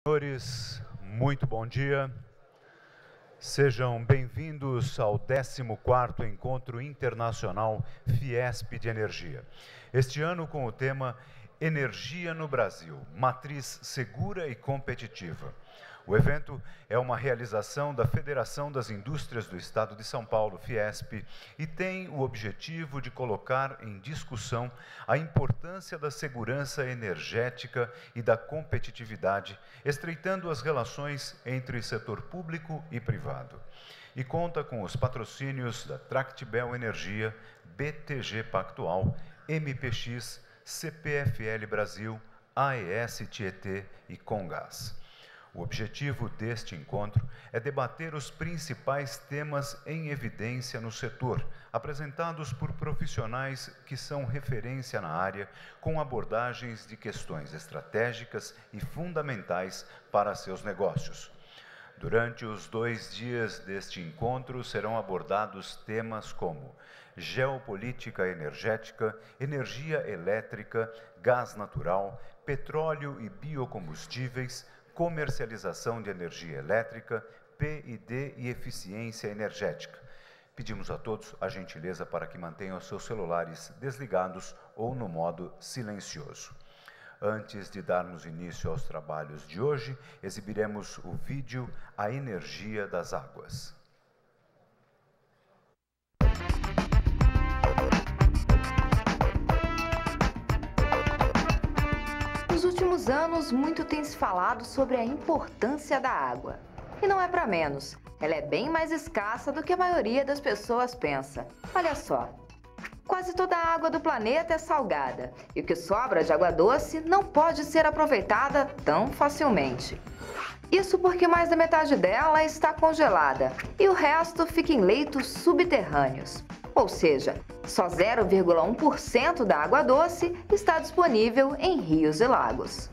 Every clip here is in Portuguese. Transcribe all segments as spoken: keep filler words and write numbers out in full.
Senhores, muito bom dia. Sejam bem-vindos ao décimo quarto Encontro Internacional Fiesp de Energia. Este ano com o tema Energia no Brasil, matriz segura e competitiva. O evento é uma realização da Federação das Indústrias do Estado de São Paulo, Fiesp, e tem o objetivo de colocar em discussão a importância da segurança energética e da competitividade, estreitando as relações entre setor público e privado. E conta com os patrocínios da Tractebel Energia, B T G Pactual, M P X, C P F L Brasil, A E S Tietê e Comgás. O objetivo deste encontro é debater os principais temas em evidência no setor, apresentados por profissionais que são referência na área, com abordagens de questões estratégicas e fundamentais para seus negócios. Durante os dois dias deste encontro serão abordados temas como geopolítica energética, energia elétrica, gás natural, petróleo e biocombustíveis, comercialização de energia elétrica, P e D e eficiência energética. Pedimos a todos a gentileza para que mantenham seus celulares desligados ou no modo silencioso. Antes de darmos início aos trabalhos de hoje, exibiremos o vídeo A Energia das Águas. Nos últimos anos, muito tem se falado sobre a importância da água. E não é para menos, ela é bem mais escassa do que a maioria das pessoas pensa. Olha só, quase toda a água do planeta é salgada, e o que sobra de água doce não pode ser aproveitada tão facilmente. Isso porque mais da metade dela está congelada, e o resto fica em leitos subterrâneos. Ou seja, só zero vírgula um por cento da água doce está disponível em rios e lagos.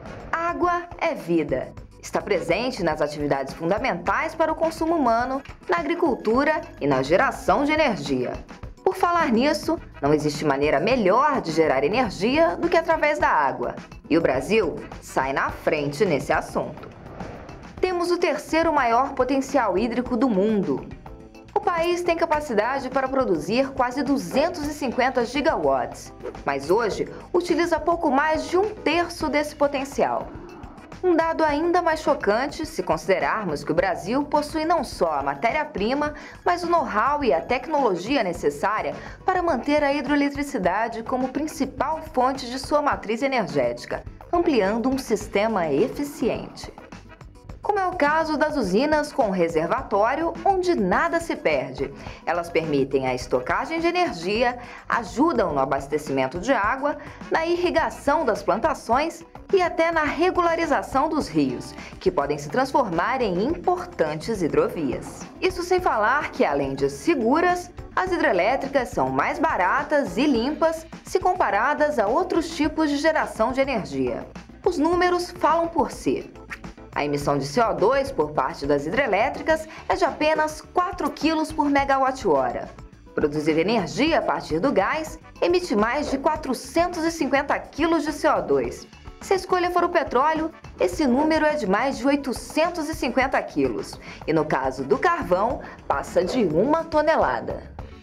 Água é vida. Está presente nas atividades fundamentais para o consumo humano, na agricultura e na geração de energia. Por falar nisso, não existe maneira melhor de gerar energia do que através da água. E o Brasil sai na frente nesse assunto. Temos o terceiro maior potencial hídrico do mundo. O país tem capacidade para produzir quase duzentos e cinquenta gigawatts, mas hoje utiliza pouco mais de um terço desse potencial. Um dado ainda mais chocante se considerarmos que o Brasil possui não só a matéria-prima, mas o know-how e a tecnologia necessária para manter a hidroeletricidade como principal fonte de sua matriz energética, ampliando um sistema eficiente. Como é o caso das usinas com reservatório, onde nada se perde. Elas permitem a estocagem de energia, ajudam no abastecimento de água, na irrigação das plantações e até na regularização dos rios, que podem se transformar em importantes hidrovias. Isso sem falar que, além de seguras, as hidrelétricas são mais baratas e limpas se comparadas a outros tipos de geração de energia. Os números falam por si. A emissão de C O dois por parte das hidrelétricas é de apenas quatro quilos por megawatt-hora. Produzir energia a partir do gás emite mais de quatrocentos e cinquenta quilos de C O dois. Se a escolha for o petróleo, esse número é de mais de oitocentos e cinquenta quilos. E no caso do carvão, passa de uma tonelada.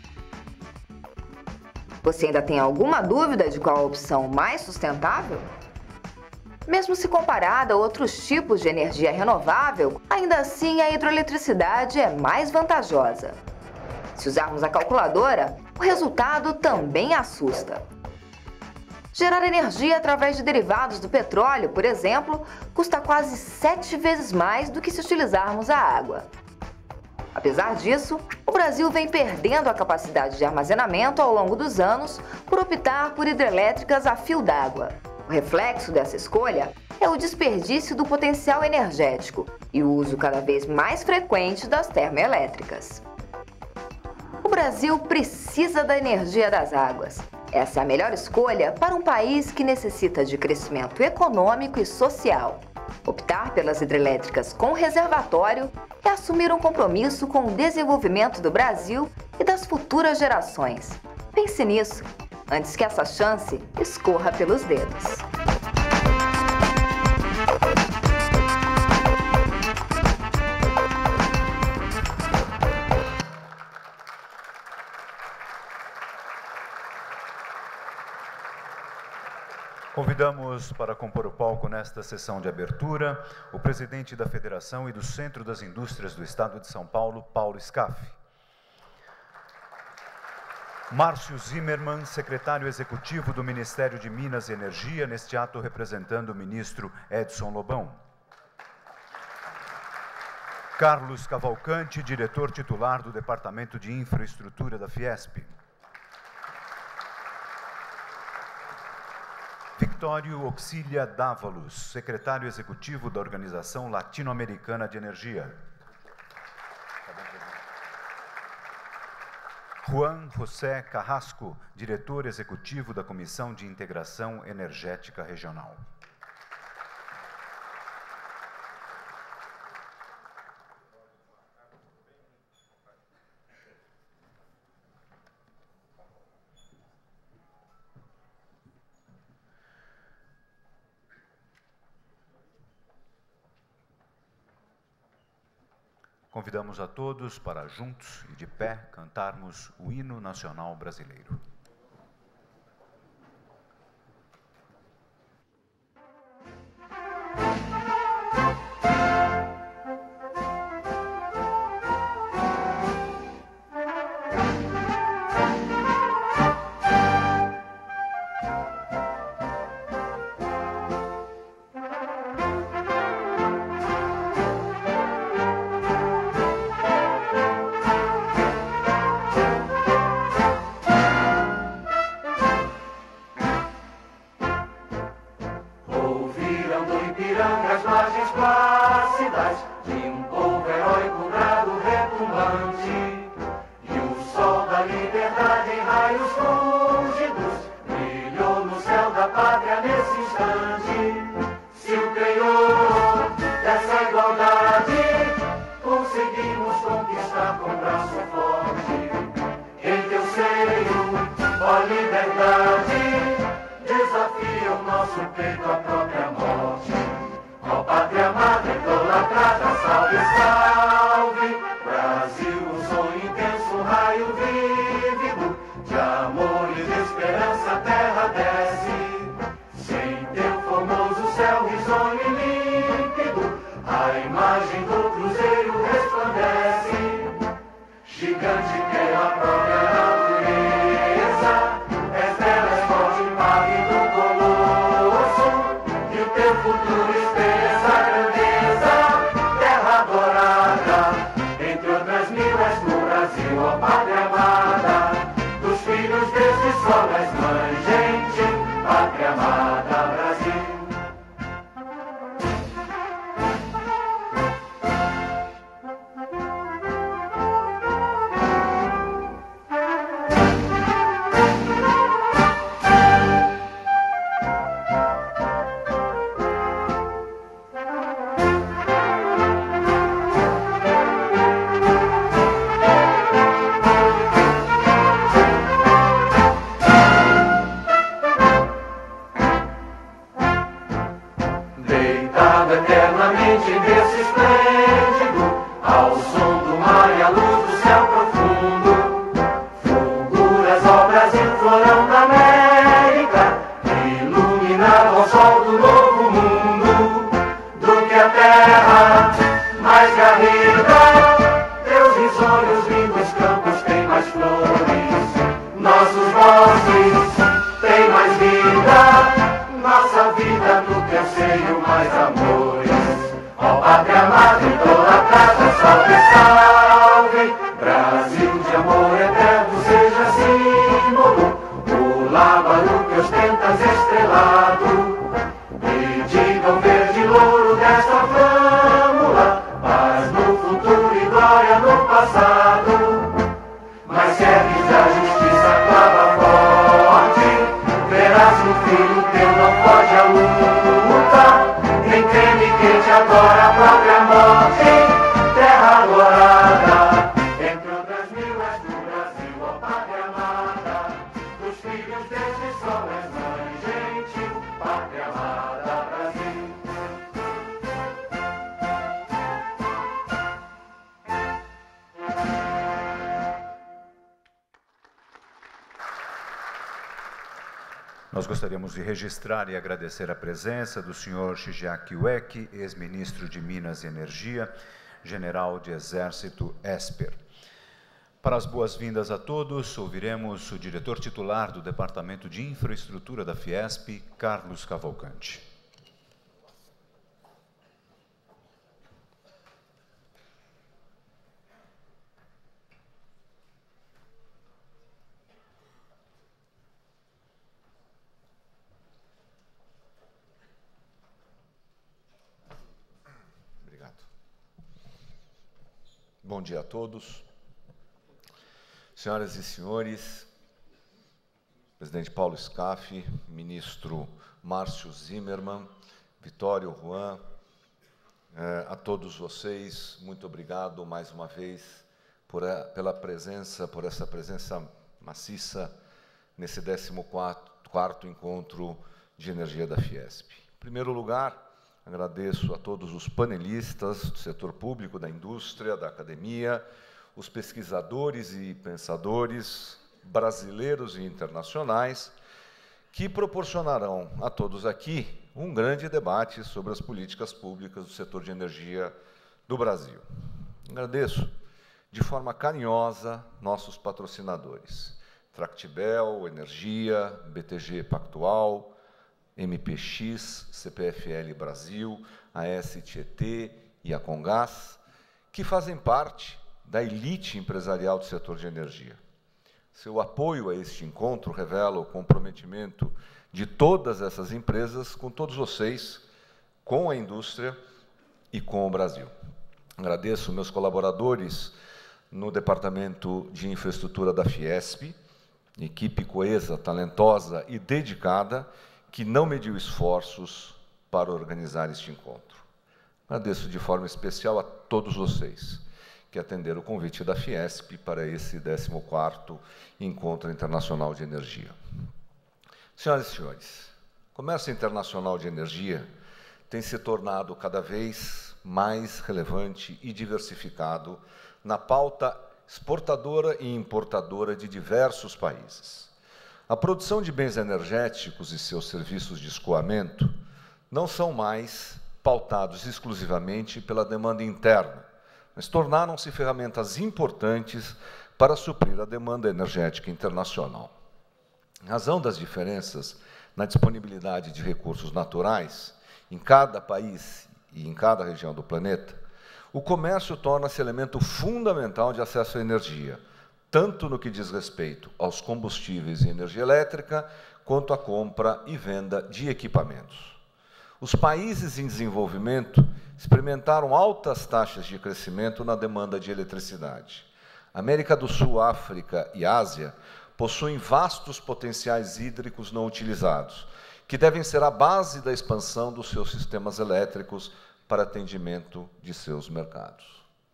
Você ainda tem alguma dúvida de qual a opção mais sustentável? Mesmo se comparada a outros tipos de energia renovável, ainda assim a hidroeletricidade é mais vantajosa. Se usarmos a calculadora, o resultado também assusta. Gerar energia através de derivados do petróleo, por exemplo, custa quase sete vezes mais do que se utilizarmos a água. Apesar disso, o Brasil vem perdendo a capacidade de armazenamento ao longo dos anos por optar por hidrelétricas a fio d'água. O reflexo dessa escolha é o desperdício do potencial energético e o uso cada vez mais frequente das termoelétricas. O Brasil precisa da energia das águas. Essa é a melhor escolha para um país que necessita de crescimento econômico e social. Optar pelas hidrelétricas com reservatório é assumir um compromisso com o desenvolvimento do Brasil e das futuras gerações. Pense nisso, antes que essa chance escorra pelos dedos. Convidamos para compor o palco nesta sessão de abertura o presidente da Federação e do Centro das Indústrias do Estado de São Paulo, Paulo Scaff. Márcio Zimmermann, secretário executivo do Ministério de Minas e Energia, neste ato representando o ministro Edson Lobão. Carlos Cavalcante, diretor titular do Departamento de Infraestrutura da Fiesp. Victório Oxília Dávalos, secretário executivo da Organização Latino-Americana de Energia. Juan José Carrasco, diretor executivo da Comissão de Integração Energética Regional. Convidamos a todos para, juntos e de pé, cantarmos o hino nacional brasileiro. Nós gostaríamos de registrar e agradecer a presença do senhor Shigeaki Ueki, ex-ministro de Minas e Energia, general de Exército Esper. Para as boas-vindas a todos, ouviremos o diretor titular do Departamento de Infraestrutura da Fiesp, Carlos Cavalcante. Bom dia a todos. Senhoras e senhores, presidente Paulo Scaff, ministro Márcio Zimmermann, Vitório Juan, eh, a todos vocês, muito obrigado mais uma vez por a, pela presença, por essa presença maciça nesse décimo quarto encontro de energia da Fiesp. Em primeiro lugar, agradeço a todos os panelistas do setor público, da indústria, da academia, os pesquisadores e pensadores brasileiros e internacionais, que proporcionarão a todos aqui um grande debate sobre as políticas públicas do setor de energia do Brasil. Agradeço de forma carinhosa nossos patrocinadores, Tractibel, Energia, B T G Pactual, M P X, C P F L Brasil, a S Tietê e a Comgás, que fazem parte da elite empresarial do setor de energia. Seu apoio a este encontro revela o comprometimento de todas essas empresas com todos vocês, com a indústria e com o Brasil. Agradeço meus colaboradores no Departamento de Infraestrutura da Fiesp, equipe coesa, talentosa e dedicada, que não mediu esforços para organizar este encontro. Agradeço de forma especial a todos vocês que atenderam o convite da Fiesp para esse décimo quarto Encontro Internacional de Energia. Senhoras e senhores, o comércio internacional de energia tem se tornado cada vez mais relevante e diversificado na pauta exportadora e importadora de diversos países. A produção de bens energéticos e seus serviços de escoamento não são mais pautados exclusivamente pela demanda interna, mas tornaram-se ferramentas importantes para suprir a demanda energética internacional. Em razão das diferenças na disponibilidade de recursos naturais em cada país e em cada região do planeta, o comércio torna-se elemento fundamental de acesso à energia, tanto no que diz respeito aos combustíveis e energia elétrica, quanto à compra e venda de equipamentos. Os países em desenvolvimento experimentaram altas taxas de crescimento na demanda de eletricidade. América do Sul, África e Ásia possuem vastos potenciais hídricos não utilizados, que devem ser a base da expansão dos seus sistemas elétricos para atendimento de seus mercados.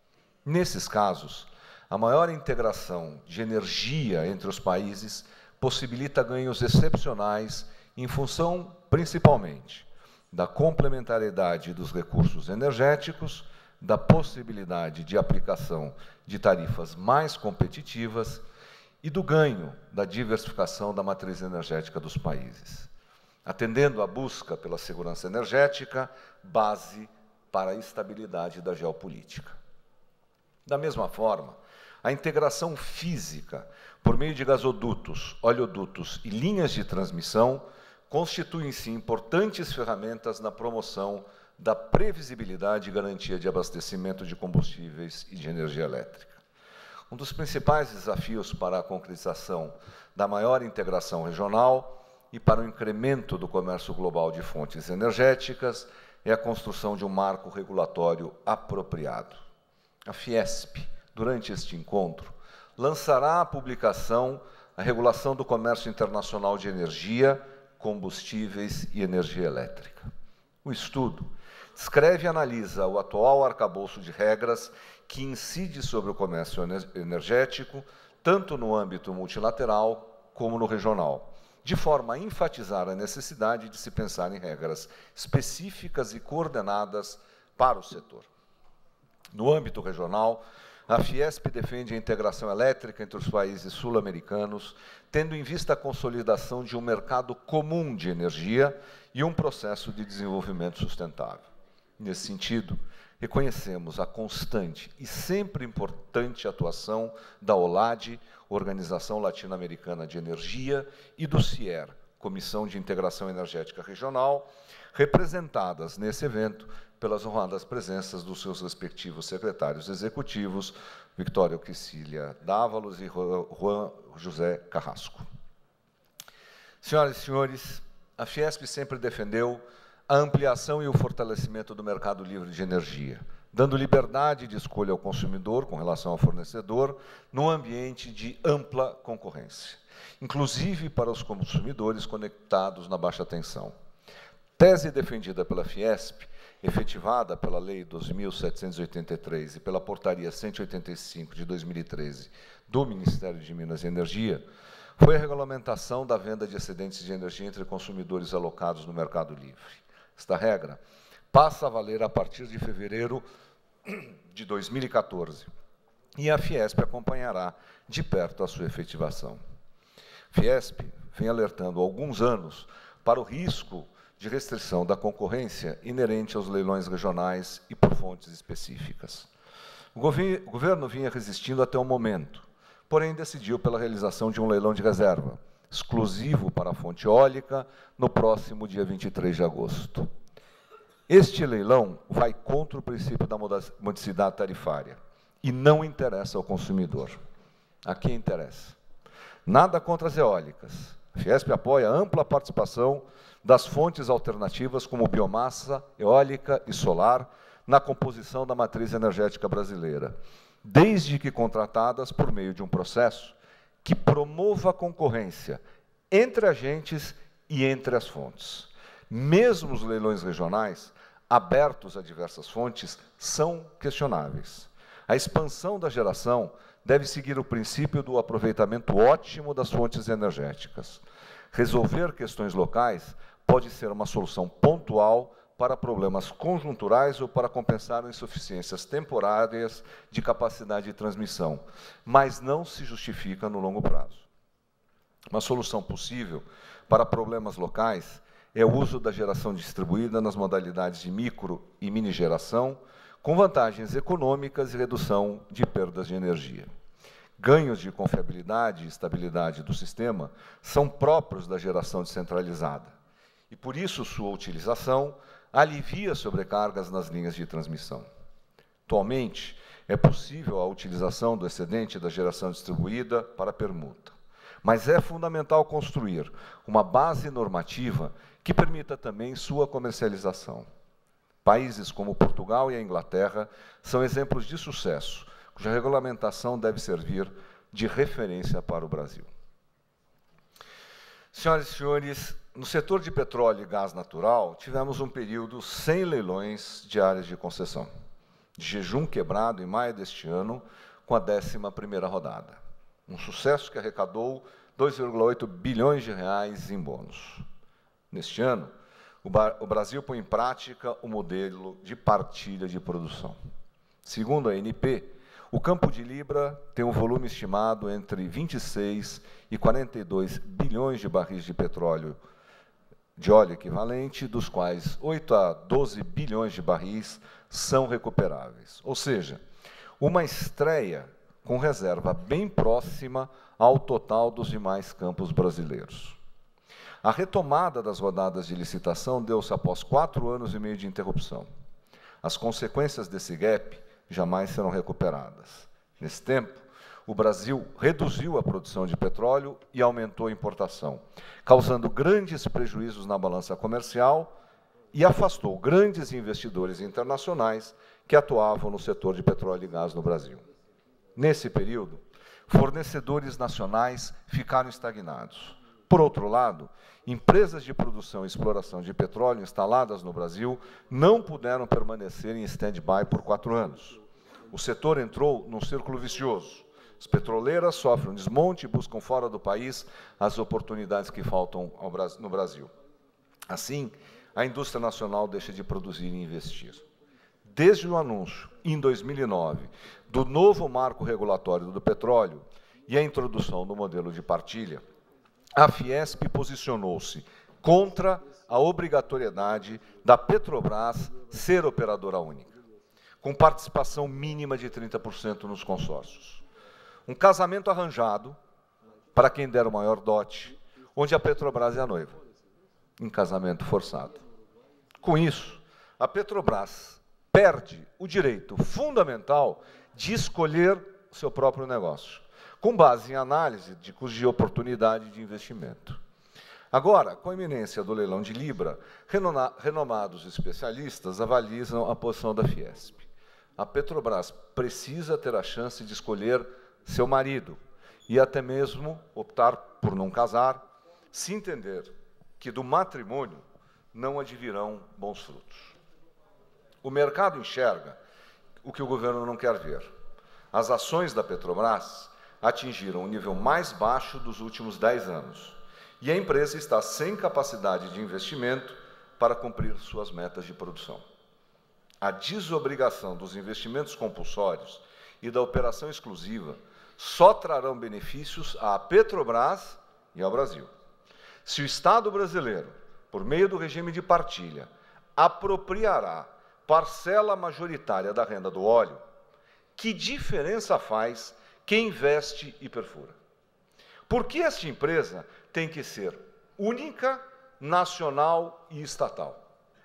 Nesses casos, a maior integração de energia entre os países possibilita ganhos excepcionais em função, principalmente, da complementariedade dos recursos energéticos, da possibilidade de aplicação de tarifas mais competitivas e do ganho da diversificação da matriz energética dos países, atendendo à busca pela segurança energética, base para a estabilidade da geopolítica. Da mesma forma, a integração física, por meio de gasodutos, oleodutos e linhas de transmissão, constituem-se importantes ferramentas na promoção da previsibilidade e garantia de abastecimento de combustíveis e de energia elétrica. Um dos principais desafios para a concretização da maior integração regional e para o incremento do comércio global de fontes energéticas é a construção de um marco regulatório apropriado. A Fiesp, durante este encontro, lançará a publicação a Regulação do Comércio Internacional de Energia, Combustíveis e Energia Elétrica. O estudo descreve e analisa o atual arcabouço de regras que incide sobre o comércio energético, tanto no âmbito multilateral como no regional, de forma a enfatizar a necessidade de se pensar em regras específicas e coordenadas para o setor. No âmbito regional, a Fiesp defende a integração elétrica entre os países sul-americanos, tendo em vista a consolidação de um mercado comum de energia e um processo de desenvolvimento sustentável. Nesse sentido, reconhecemos a constante e sempre importante atuação da OLAD, Organização Latino-Americana de Energia, e do CIER, Comissão de Integração Energética Regional, representadas nesse evento pelas honradas presenças dos seus respectivos secretários executivos, Victoria Criscília Dávalos e Juan José Carrasco. Senhoras e senhores, a Fiesp sempre defendeu a ampliação e o fortalecimento do mercado livre de energia, dando liberdade de escolha ao consumidor com relação ao fornecedor, num ambiente de ampla concorrência, inclusive para os consumidores conectados na baixa tensão. Tese defendida pela Fiesp, efetivada pela Lei doze mil setecentos e oitenta e três e pela Portaria cento e oitenta e cinco de dois mil e treze do Ministério de Minas e Energia, foi a regulamentação da venda de excedentes de energia entre consumidores alocados no mercado livre. Esta regra passa a valer a partir de fevereiro de dois mil e quatorze, e a Fiesp acompanhará de perto a sua efetivação. Fiesp vem alertando há alguns anos para o risco de restrição da concorrência inerente aos leilões regionais e por fontes específicas. O governo vinha resistindo até o momento, porém decidiu pela realização de um leilão de reserva, exclusivo para a fonte eólica, no próximo dia vinte e três de agosto. Este leilão vai contra o princípio da modicidade tarifária e não interessa ao consumidor. A quem interessa? Nada contra as eólicas. A Fiesp apoia a ampla participação das fontes alternativas como biomassa, eólica e solar na composição da matriz energética brasileira, desde que contratadas por meio de um processo que promova a concorrência entre agentes e entre as fontes. Mesmo os leilões regionais, abertos a diversas fontes, são questionáveis. A expansão da geração deve seguir o princípio do aproveitamento ótimo das fontes energéticas. Resolver questões locais pode ser uma solução pontual para problemas conjunturais ou para compensar insuficiências temporárias de capacidade de transmissão, mas não se justifica no longo prazo. Uma solução possível para problemas locais é o uso da geração distribuída nas modalidades de micro e mini geração, com vantagens econômicas e redução de perdas de energia. Ganhos de confiabilidade e estabilidade do sistema são próprios da geração descentralizada, e por isso sua utilização alivia sobrecargas nas linhas de transmissão. Atualmente, é possível a utilização do excedente da geração distribuída para permuta, mas é fundamental construir uma base normativa que permita também sua comercialização. Países como Portugal e a Inglaterra são exemplos de sucesso, cuja regulamentação deve servir de referência para o Brasil. Senhoras e senhores, no setor de petróleo e gás natural, tivemos um período sem leilões de áreas de concessão, de jejum quebrado em maio deste ano, com a décima primeira rodada. Um sucesso que arrecadou dois vírgula oito bilhões de reais em bônus. Neste ano, o Brasil põe em prática o modelo de partilha de produção. Segundo a A N P, o Campo de Libra tem um volume estimado entre vinte e seis e quarenta e dois bilhões de barris de petróleo de óleo equivalente, dos quais oito a doze bilhões de barris são recuperáveis. Ou seja, uma estreia com reserva bem próxima ao total dos demais campos brasileiros. A retomada das rodadas de licitação deu-se após quatro anos e meio de interrupção. As consequências desse gap jamais serão recuperadas. Nesse tempo, o Brasil reduziu a produção de petróleo e aumentou a importação, causando grandes prejuízos na balança comercial e afastou grandes investidores internacionais que atuavam no setor de petróleo e gás no Brasil. Nesse período, fornecedores nacionais ficaram estagnados. Por outro lado, empresas de produção e exploração de petróleo instaladas no Brasil não puderam permanecer em stand-by por quatro anos. O setor entrou num círculo vicioso. As petroleiras sofrem um desmonte e buscam fora do país as oportunidades que faltam ao Brasil, no Brasil. Assim, a indústria nacional deixa de produzir e investir. desde o anúncio, em dois mil e nove, do novo marco regulatório do petróleo e a introdução do modelo de partilha, a Fiesp posicionou-se contra a obrigatoriedade da Petrobras ser operadora única, com participação mínima de trinta por cento nos consórcios. Um casamento arranjado para quem der o maior dote, onde a Petrobras é a noiva, em casamento forçado. Com isso, a Petrobras perde o direito fundamental de escolher seu próprio negócio, com base em análise de custo de oportunidade de investimento. Agora, com a iminência do leilão de Libra, renomados especialistas avalizam a posição da Fiesp. A Petrobras precisa ter a chance de escolher seu marido e até mesmo optar por não casar, se entender que do matrimônio não advirão bons frutos. O mercado enxerga o que o governo não quer ver. As ações da Petrobras atingiram o nível mais baixo dos últimos dez anos. E a empresa está sem capacidade de investimento para cumprir suas metas de produção. A desobrigação dos investimentos compulsórios e da operação exclusiva só trarão benefícios à Petrobras e ao Brasil. Se o Estado brasileiro, por meio do regime de partilha, apropriará parcela majoritária da renda do óleo, que diferença faz quem investe e perfura? Por que esta empresa tem que ser única, nacional e estatal?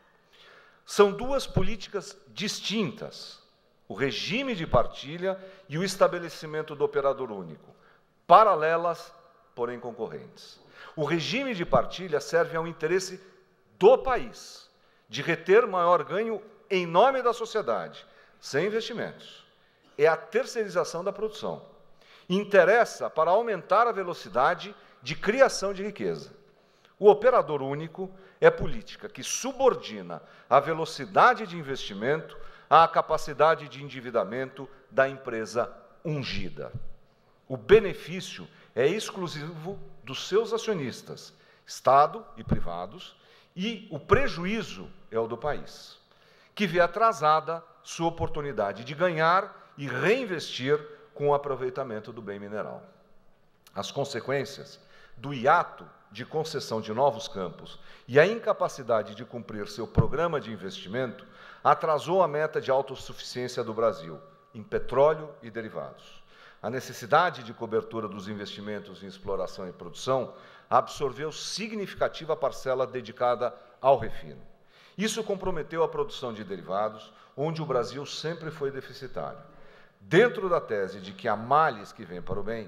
São duas políticas distintas, o regime de partilha e o estabelecimento do operador único, paralelas, porém concorrentes. O regime de partilha serve ao interesse do país, de reter maior ganho em nome da sociedade, sem investimentos. É a terceirização da produção. Interessa para aumentar a velocidade de criação de riqueza. O operador único é política que subordina a velocidade de investimento à capacidade de endividamento da empresa ungida. O benefício é exclusivo dos seus acionistas, Estado e privados, e o prejuízo é o do país, que vê atrasada sua oportunidade de ganhar e reinvestir com o aproveitamento do bem mineral. As consequências do hiato de concessão de novos campos e a incapacidade de cumprir seu programa de investimento atrasou a meta de autossuficiência do Brasil em petróleo e derivados. A necessidade de cobertura dos investimentos em exploração e produção absorveu significativa parcela dedicada ao refino. Isso comprometeu a produção de derivados, onde o Brasil sempre foi deficitário. Dentro da tese de que há males que vêm para o bem,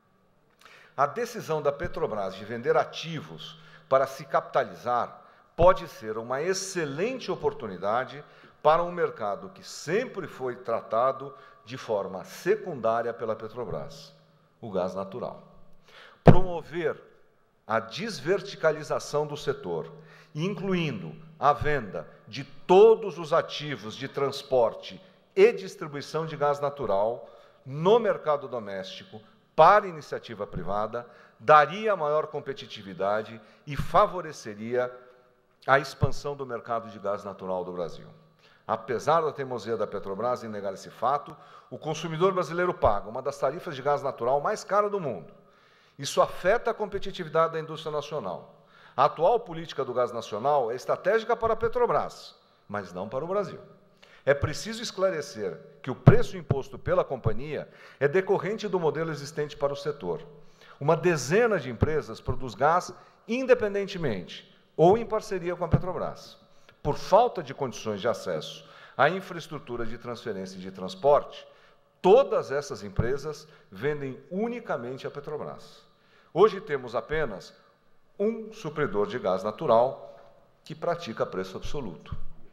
a decisão da Petrobras de vender ativos para se capitalizar pode ser uma excelente oportunidade para um mercado que sempre foi tratado de forma secundária pela Petrobras, o gás natural. Promover a desverticalização do setor, incluindo a venda de todos os ativos de transporte e distribuição de gás natural no mercado doméstico para iniciativa privada, daria maior competitividade e favoreceria a expansão do mercado de gás natural do Brasil. Apesar da teimosia da Petrobras em negar esse fato, o consumidor brasileiro paga uma das tarifas de gás natural mais cara do mundo. Isso afeta a competitividade da indústria nacional. A atual política do gás nacional é estratégica para a Petrobras, mas não para o Brasil. É preciso esclarecer que o preço imposto pela companhia é decorrente do modelo existente para o setor. Uma dezena de empresas produz gás independentemente ou em parceria com a Petrobras. Por falta de condições de acesso à infraestrutura de transferência e de transporte, todas essas empresas vendem unicamente a Petrobras. Hoje temos apenas um supridor de gás natural que pratica preço absoluto.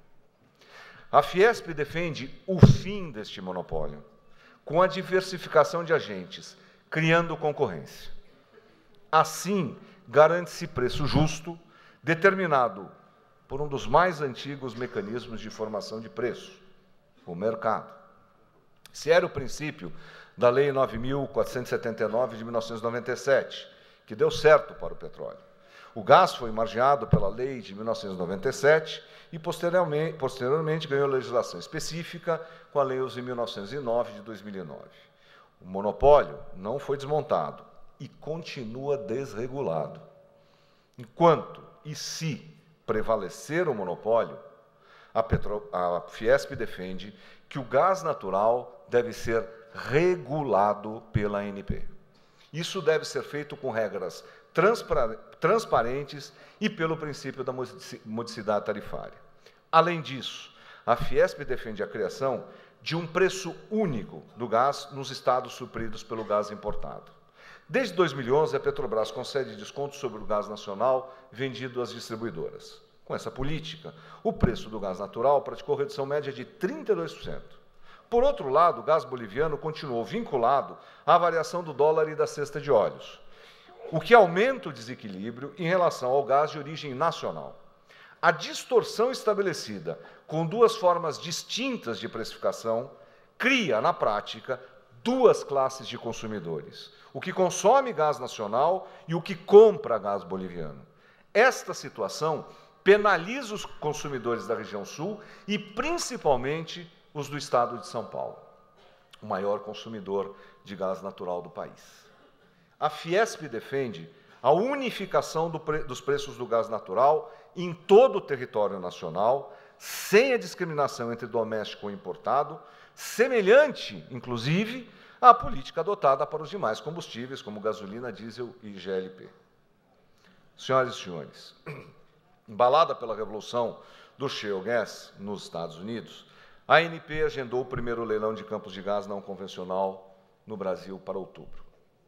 A Fiesp defende o fim deste monopólio, com a diversificação de agentes, criando concorrência. Assim, garante-se preço justo, determinado por um dos mais antigos mecanismos de formação de preço, o mercado. Esse era o princípio da Lei nove mil quatrocentos e setenta e nove de mil novecentos e noventa e sete, que deu certo para o petróleo. O gás foi margeado pela lei de mil novecentos e noventa e sete e, posteriormente, posteriormente ganhou legislação específica com a lei onze mil novecentos e nove de dois mil e nove. O monopólio não foi desmontado e continua desregulado. Enquanto e se prevalecer o monopólio, a, Petro, a Fiesp defende que o gás natural deve ser regulado pela A N P. Isso deve ser feito com regras transparentes e pelo princípio da modicidade tarifária. Além disso, a Fiesp defende a criação de um preço único do gás nos estados supridos pelo gás importado. Desde dois mil e onze, a Petrobras concede descontos sobre o gás nacional vendido às distribuidoras. Com essa política, o preço do gás natural praticou redução média de trinta e dois por cento. Por outro lado, o gás boliviano continuou vinculado à variação do dólar e da cesta de óleos, o que aumenta o desequilíbrio em relação ao gás de origem nacional. A distorção estabelecida com duas formas distintas de precificação cria, na prática, duas classes de consumidores: o que consome gás nacional e o que compra gás boliviano. Esta situação penaliza os consumidores da região sul e, principalmente, os do estado de São Paulo, o maior consumidor de gás natural do país. A Fiesp defende a unificação do pre- dos preços do gás natural em todo o território nacional, sem a discriminação entre doméstico e importado, semelhante, inclusive, à política adotada para os demais combustíveis, como gasolina, diesel e G L P. Senhoras e senhores, embalada pela revolução do shale gas nos Estados Unidos, a A N P agendou o primeiro leilão de campos de gás não convencional no Brasil para outubro.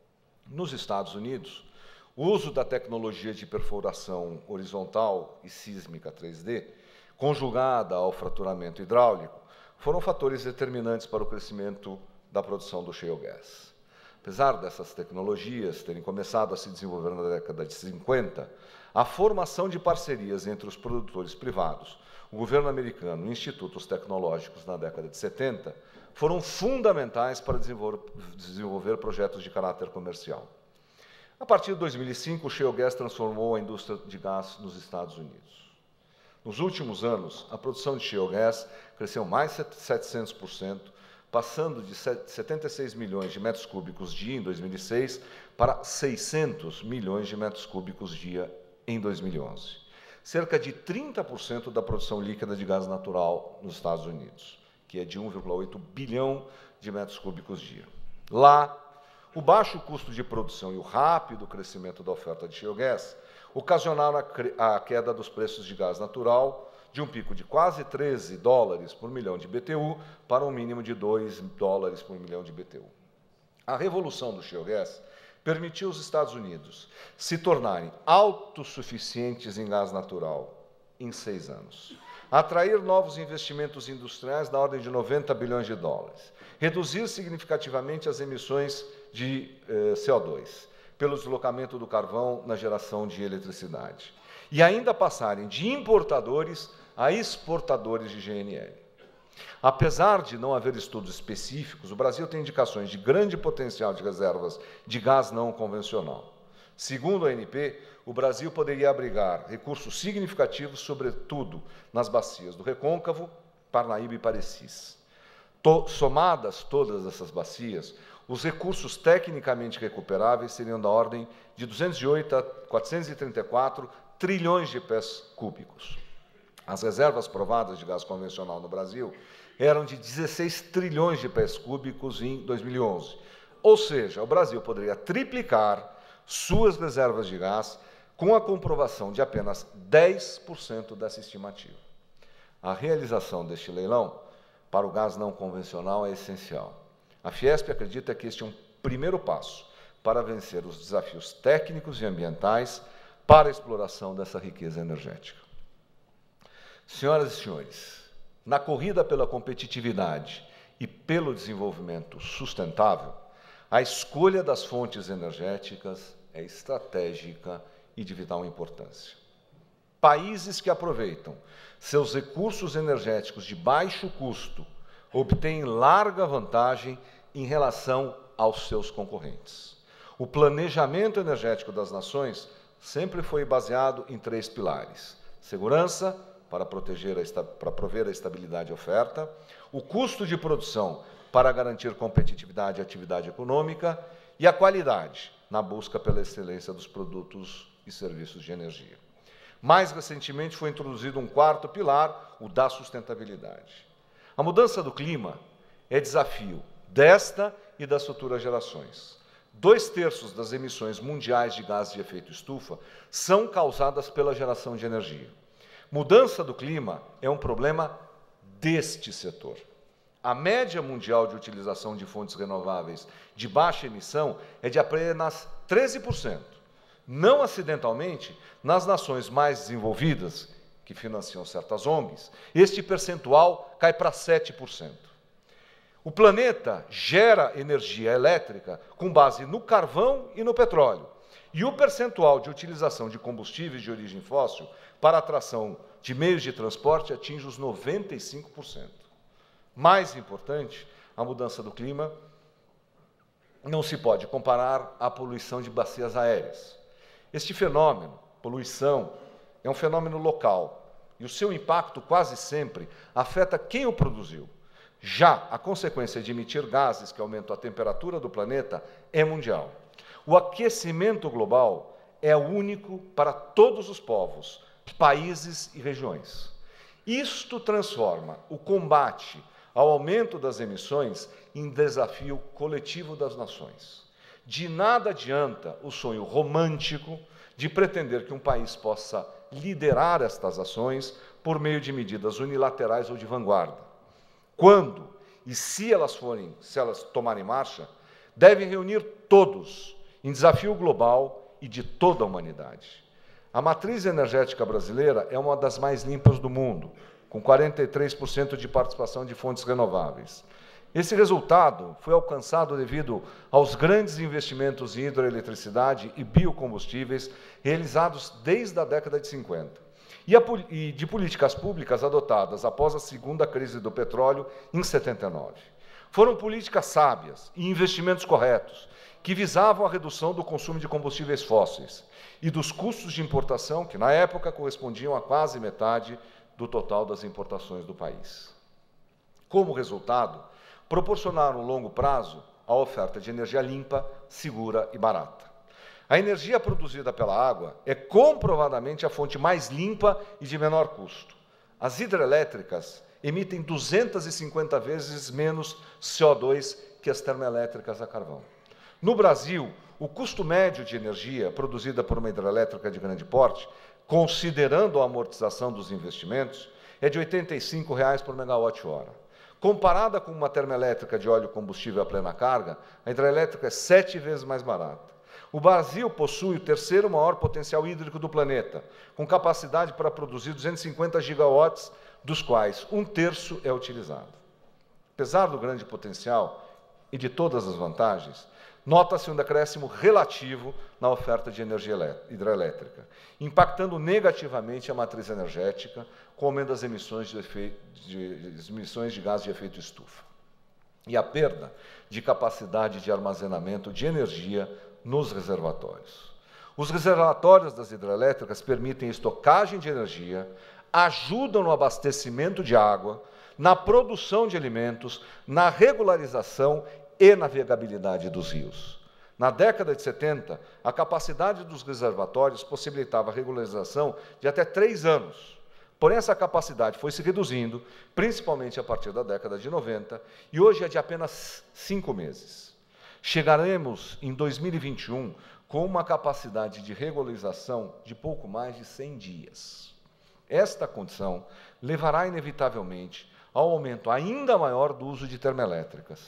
Nos Estados Unidos, o uso da tecnologia de perfuração horizontal e sísmica três D, conjugada ao fraturamento hidráulico, foram fatores determinantes para o crescimento da produção do shale gas. Apesar dessas tecnologias terem começado a se desenvolver na década de cinquenta, a formação de parcerias entre os produtores privados, o governo americano e institutos tecnológicos na década de setenta foram fundamentais para desenvolver, desenvolver projetos de caráter comercial. A partir de dois mil e cinco, o shale gas transformou a indústria de gás nos Estados Unidos. Nos últimos anos, a produção de shale gas cresceu mais de setecentos por cento, passando de setenta e seis milhões de metros cúbicos dia em dois mil e seis para seiscentos milhões de metros cúbicos dia em dois mil e onze. Cerca de trinta por cento da produção líquida de gás natural nos Estados Unidos, que é de um vírgula oito bilhão de metros cúbicos dia. Lá, o baixo custo de produção e o rápido crescimento da oferta de shale gas ocasionaram a queda dos preços de gás natural de um pico de quase treze dólares por milhão de B T U para um mínimo de dois dólares por milhão de B T U. A revolução do shale gas permitiu os Estados Unidos se tornarem autossuficientes em gás natural em seis anos, atrair novos investimentos industriais na ordem de noventa bilhões de dólares, reduzir significativamente as emissões de eh, C O dois, pelo deslocamento do carvão na geração de eletricidade, e ainda passarem de importadores a exportadores de G N L. Apesar de não haver estudos específicos, o Brasil tem indicações de grande potencial de reservas de gás não convencional. Segundo a A N P, o Brasil poderia abrigar recursos significativos, sobretudo nas bacias do Recôncavo, Parnaíba e Parecis. To- somadas todas essas bacias, os recursos tecnicamente recuperáveis seriam da ordem de duzentos e oito a quatrocentos e trinta e quatro trilhões de pés cúbicos. As reservas provadas de gás convencional no Brasil eram de dezesseis trilhões de pés cúbicos em dois mil e onze. Ou seja, o Brasil poderia triplicar suas reservas de gás com a comprovação de apenas dez por cento dessa estimativa. A realização deste leilão para o gás não convencional é essencial. A Fiesp acredita que este é um primeiro passo para vencer os desafios técnicos e ambientais para a exploração dessa riqueza energética. Senhoras e senhores, na corrida pela competitividade e pelo desenvolvimento sustentável, a escolha das fontes energéticas é estratégica e de vital importância. Países que aproveitam seus recursos energéticos de baixo custo obtêm larga vantagem em relação aos seus concorrentes. O planejamento energético das nações sempre foi baseado em três pilares: segurança, para, proteger a, para prover a estabilidade de oferta, o custo de produção, para garantir competitividade e atividade econômica, e a qualidade, na busca pela excelência dos produtos e serviços de energia. Mais recentemente, foi introduzido um quarto pilar, o da sustentabilidade. A mudança do clima é desafio desta e das futuras gerações. Dois terços das emissões mundiais de gases de efeito estufa são causadas pela geração de energia. Mudança do clima é um problema deste setor. A média mundial de utilização de fontes renováveis de baixa emissão é de apenas treze por cento. Não acidentalmente, nas nações mais desenvolvidas, que financiam certas O N Gs, este percentual cai para sete por cento. O planeta gera energia elétrica com base no carvão e no petróleo, e o percentual de utilização de combustíveis de origem fóssil para a atração de meios de transporte atinge os noventa e cinco por cento. Mais importante, a mudança do clima não se pode comparar à poluição de bacias aéreas. Este fenômeno, poluição, é um fenômeno local, e o seu impacto quase sempre afeta quem o produziu. Já a consequência de emitir gases que aumentam a temperatura do planeta é mundial. O aquecimento global é único para todos os povos, países e regiões. Isto transforma o combate ao aumento das emissões em desafio coletivo das nações. De nada adianta o sonho romântico de pretender que um país possa liderar estas ações por meio de medidas unilaterais ou de vanguarda. Quando e se elas forem, se elas tomarem marcha, devem reunir todos em desafio global e de toda a humanidade. A matriz energética brasileira é uma das mais limpas do mundo, com quarenta e três por cento de participação de fontes renováveis. Esse resultado foi alcançado devido aos grandes investimentos em hidroeletricidade e biocombustíveis realizados desde a década de cinquenta. E, a, e de políticas públicas adotadas após a segunda crise do petróleo, em setenta e nove. Foram políticas sábias e investimentos corretos, que visavam a redução do consumo de combustíveis fósseis e dos custos de importação, que na época correspondiam a quase metade do total das importações do país. Como resultado, proporcionaram, a longo prazo, a oferta de energia limpa, segura e barata. A energia produzida pela água é comprovadamente a fonte mais limpa e de menor custo. As hidrelétricas emitem duzentas e cinquenta vezes menos C O dois que as termoelétricas a carvão. No Brasil, o custo médio de energia produzida por uma hidrelétrica de grande porte, considerando a amortização dos investimentos, é de oitenta e cinco reais por megawatt-hora. Comparada com uma termoelétrica de óleo combustível a plena carga, a hidrelétrica é sete vezes mais barata. O Brasil possui o terceiro maior potencial hídrico do planeta, com capacidade para produzir duzentos e cinquenta gigawatts, dos quais um terço é utilizado. Apesar do grande potencial e de todas as vantagens, nota-se um decréscimo relativo na oferta de energia hidrelétrica, impactando negativamente a matriz energética, com o aumento das emissões de, efeito, de, de emissões de gás de efeito estufa, e a perda de capacidade de armazenamento de energia nos reservatórios. Os reservatórios das hidrelétricas permitem estocagem de energia, ajudam no abastecimento de água, na produção de alimentos, na regularização e navegabilidade dos rios. Na década de setenta, a capacidade dos reservatórios possibilitava a regularização de até três anos. Porém, essa capacidade foi se reduzindo, principalmente a partir da década de noventa, e hoje é de apenas cinco meses. Chegaremos, em dois mil e vinte e um, com uma capacidade de regularização de pouco mais de cem dias. Esta condição levará, inevitavelmente, ao aumento ainda maior do uso de termoelétricas.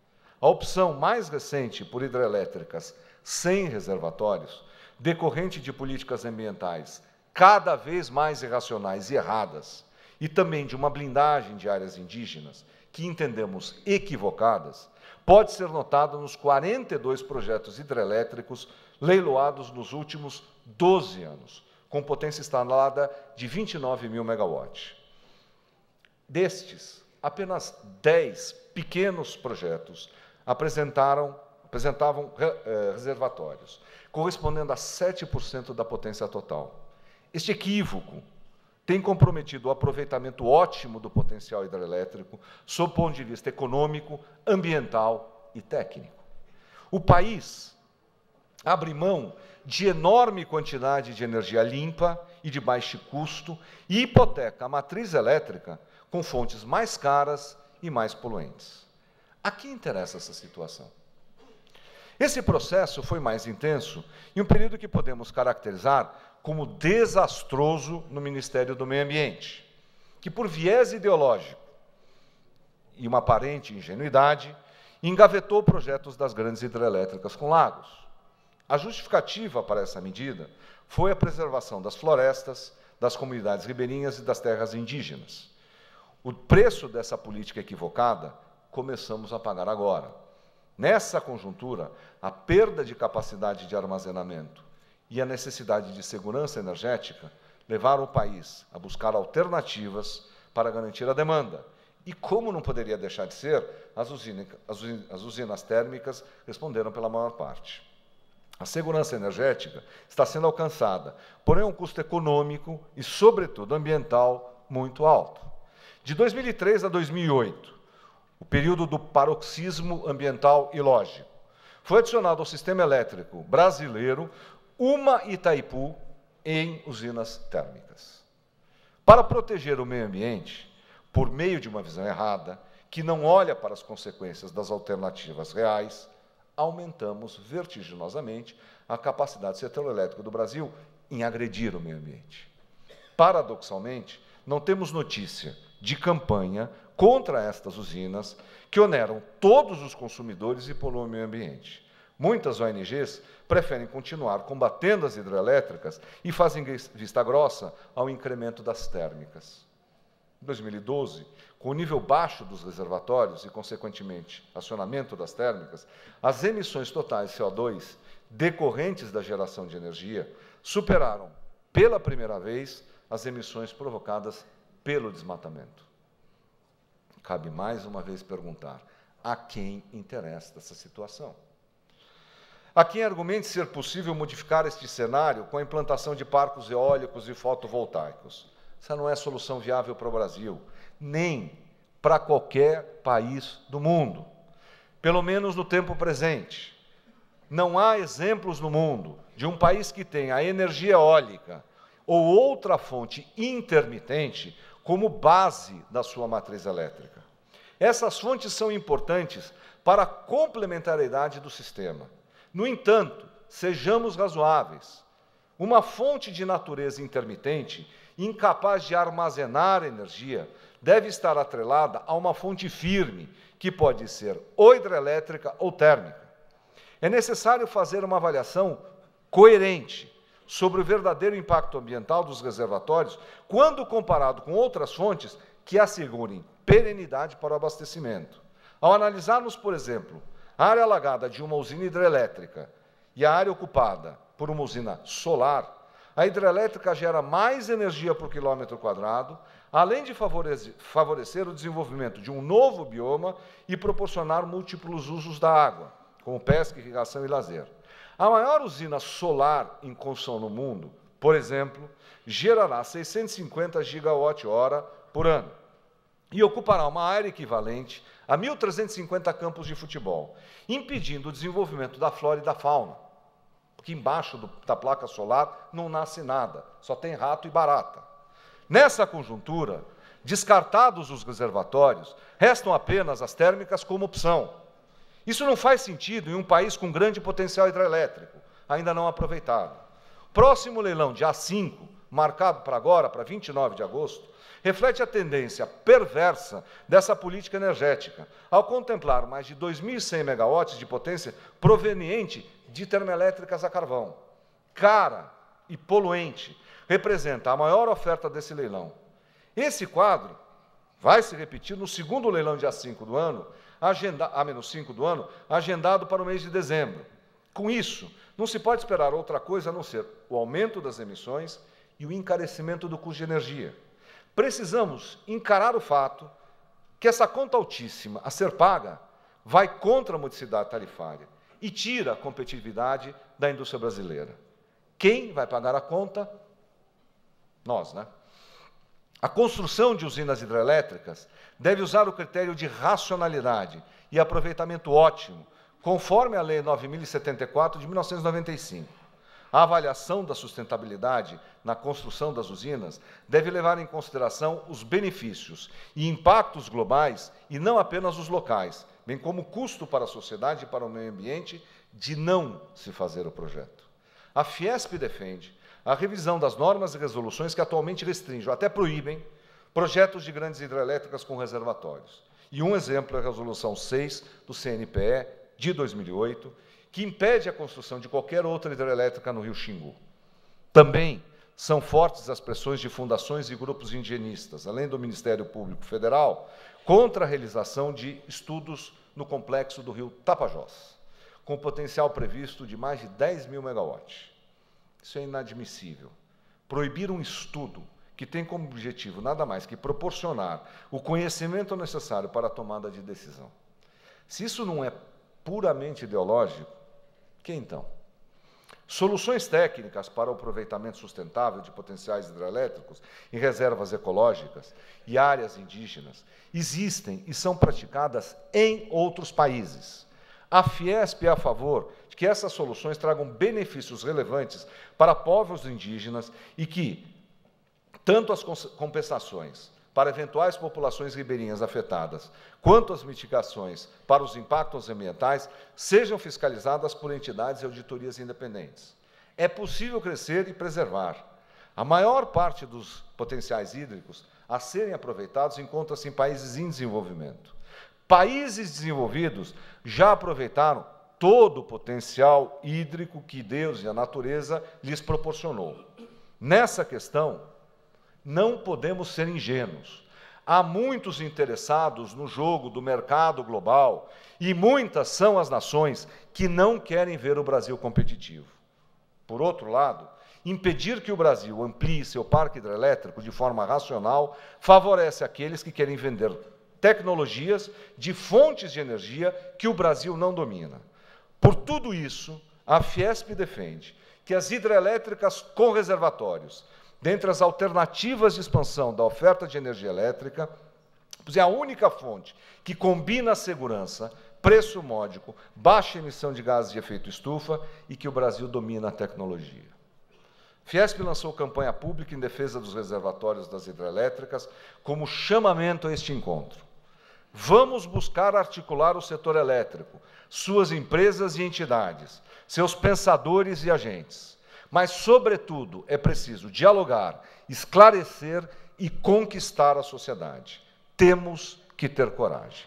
A opção mais recente por hidrelétricas sem reservatórios, decorrente de políticas ambientais cada vez mais irracionais e erradas, e também de uma blindagem de áreas indígenas, que entendemos equivocadas, pode ser notada nos quarenta e dois projetos hidrelétricos leiloados nos últimos doze anos, com potência instalada de vinte e nove mil megawatts. Destes, apenas dez pequenos projetos apresentaram apresentavam eh, reservatórios, correspondendo a sete por cento da potência total. Este equívoco tem comprometido o aproveitamento ótimo do potencial hidrelétrico sob o ponto de vista econômico, ambiental e técnico. O país abre mão de enorme quantidade de energia limpa e de baixo custo e hipoteca a matriz elétrica com fontes mais caras e mais poluentes. A que interessa essa situação? Esse processo foi mais intenso em um período que podemos caracterizar como desastroso no Ministério do Meio Ambiente, que, por viés ideológico e uma aparente ingenuidade, engavetou projetos das grandes hidrelétricas com lagos. A justificativa para essa medida foi a preservação das florestas, das comunidades ribeirinhas e das terras indígenas. O preço dessa política equivocada começamos a pagar agora. Nessa conjuntura, a perda de capacidade de armazenamento e a necessidade de segurança energética levaram o país a buscar alternativas para garantir a demanda. E, como não poderia deixar de ser, as usinas, as usinas, as usinas térmicas responderam pela maior parte. A segurança energética está sendo alcançada, porém, a um custo econômico e, sobretudo, ambiental muito alto. De dois mil e três a dois mil e oito, o período do paroxismo ambiental e lógico, foi adicionado ao sistema elétrico brasileiro uma Itaipu em usinas térmicas. Para proteger o meio ambiente, por meio de uma visão errada, que não olha para as consequências das alternativas reais, aumentamos vertiginosamente a capacidade do setor elétrico do Brasil em agredir o meio ambiente. Paradoxalmente, não temos notícia de campanha contra estas usinas que oneram todos os consumidores e poluem o meio ambiente. Muitas O N Gs preferem continuar combatendo as hidrelétricas e fazem vista grossa ao incremento das térmicas. Em dois mil e doze, com o nível baixo dos reservatórios e, consequentemente, acionamento das térmicas, as emissões totais de C O dois decorrentes da geração de energia superaram, pela primeira vez, as emissões provocadas pelo desmatamento. Cabe mais uma vez perguntar, a quem interessa essa situação? Há quem argumente ser possível modificar este cenário com a implantação de parques eólicos e fotovoltaicos. Essa não é solução viável para o Brasil, nem para qualquer país do mundo, pelo menos no tempo presente. Não há exemplos no mundo de um país que tenha a energia eólica ou outra fonte intermitente como base da sua matriz elétrica. Essas fontes são importantes para a complementariedade do sistema. No entanto, sejamos razoáveis. Uma fonte de natureza intermitente, incapaz de armazenar energia, deve estar atrelada a uma fonte firme, que pode ser ou hidrelétrica ou térmica. É necessário fazer uma avaliação coerente sobre o verdadeiro impacto ambiental dos reservatórios, quando comparado com outras fontes que assegurem perenidade para o abastecimento. Ao analisarmos, por exemplo, a área alagada de uma usina hidrelétrica e a área ocupada por uma usina solar, a hidrelétrica gera mais energia por quilômetro quadrado, além de favorecer o desenvolvimento de um novo bioma e proporcionar múltiplos usos da água, como pesca, irrigação e lazer. A maior usina solar em construção no mundo, por exemplo, gerará seiscentos e cinquenta gigawatt-hora por ano e ocupará uma área equivalente a mil trezentos e cinquenta campos de futebol, impedindo o desenvolvimento da flora e da fauna, porque embaixo do, da placa solar não nasce nada, só tem rato e barata. Nessa conjuntura, descartados os reservatórios, restam apenas as térmicas como opção. Isso não faz sentido em um país com grande potencial hidrelétrico, ainda não aproveitado. Próximo leilão, dia cinco, marcado para agora, para vinte e nove de agosto, reflete a tendência perversa dessa política energética, ao contemplar mais de dois mil e cem megawatts de potência proveniente de termoelétricas a carvão. Cara e poluente, representa a maior oferta desse leilão. Esse quadro vai se repetir no segundo leilão dia cinco do ano, agenda, a menos cinco do ano, agendado para o mês de dezembro. Com isso, não se pode esperar outra coisa a não ser o aumento das emissões e o encarecimento do custo de energia. Precisamos encarar o fato que essa conta altíssima a ser paga vai contra a modicidade tarifária e tira a competitividade da indústria brasileira. Quem vai pagar a conta? Nós, né? A construção de usinas hidrelétricas deve usar o critério de racionalidade e aproveitamento ótimo, conforme a Lei nove mil e setenta e quatro de mil novecentos e noventa e cinco. A avaliação da sustentabilidade na construção das usinas deve levar em consideração os benefícios e impactos globais e não apenas os locais, bem como o custo para a sociedade e para o meio ambiente de não se fazer o projeto. A Fiesp defende a revisão das normas e resoluções que atualmente restringem, ou até proíbem, projetos de grandes hidrelétricas com reservatórios. E um exemplo é a Resolução seis do C N P E, de dois mil e oito, que impede a construção de qualquer outra hidrelétrica no rio Xingu. Também são fortes as pressões de fundações e grupos indigenistas, além do Ministério Público Federal, contra a realização de estudos no complexo do rio Tapajós, com potencial previsto de mais de dez mil megawatts. Isso é inadmissível. Proibir um estudo que tem como objetivo nada mais que proporcionar o conhecimento necessário para a tomada de decisão. Se isso não é puramente ideológico, que então? Soluções técnicas para o aproveitamento sustentável de potenciais hidrelétricos em reservas ecológicas e áreas indígenas existem e são praticadas em outros países. A Fiesp é a favor de que essas soluções tragam benefícios relevantes para povos indígenas e que tanto as compensações para eventuais populações ribeirinhas afetadas, quanto as mitigações para os impactos ambientais sejam fiscalizadas por entidades e auditorias independentes. É possível crescer e preservar. A maior parte dos potenciais hídricos a serem aproveitados encontra-se em países em desenvolvimento. Países desenvolvidos já aproveitaram todo o potencial hídrico que Deus e a natureza lhes proporcionou. Nessa questão, não podemos ser ingênuos. Há muitos interessados no jogo do mercado global e muitas são as nações que não querem ver o Brasil competitivo. Por outro lado, impedir que o Brasil amplie seu parque hidrelétrico de forma racional favorece aqueles que querem vender tecnologias de fontes de energia que o Brasil não domina. Por tudo isso, a Fiesp defende que as hidrelétricas com reservatórios, dentre as alternativas de expansão da oferta de energia elétrica, é a única fonte que combina a segurança, preço módico, baixa emissão de gases de efeito estufa e que o Brasil domina a tecnologia. Fiesp lançou campanha pública em defesa dos reservatórios das hidrelétricas como chamamento a este encontro. Vamos buscar articular o setor elétrico, suas empresas e entidades, seus pensadores e agentes. Mas, sobretudo, é preciso dialogar, esclarecer e conquistar a sociedade. Temos que ter coragem.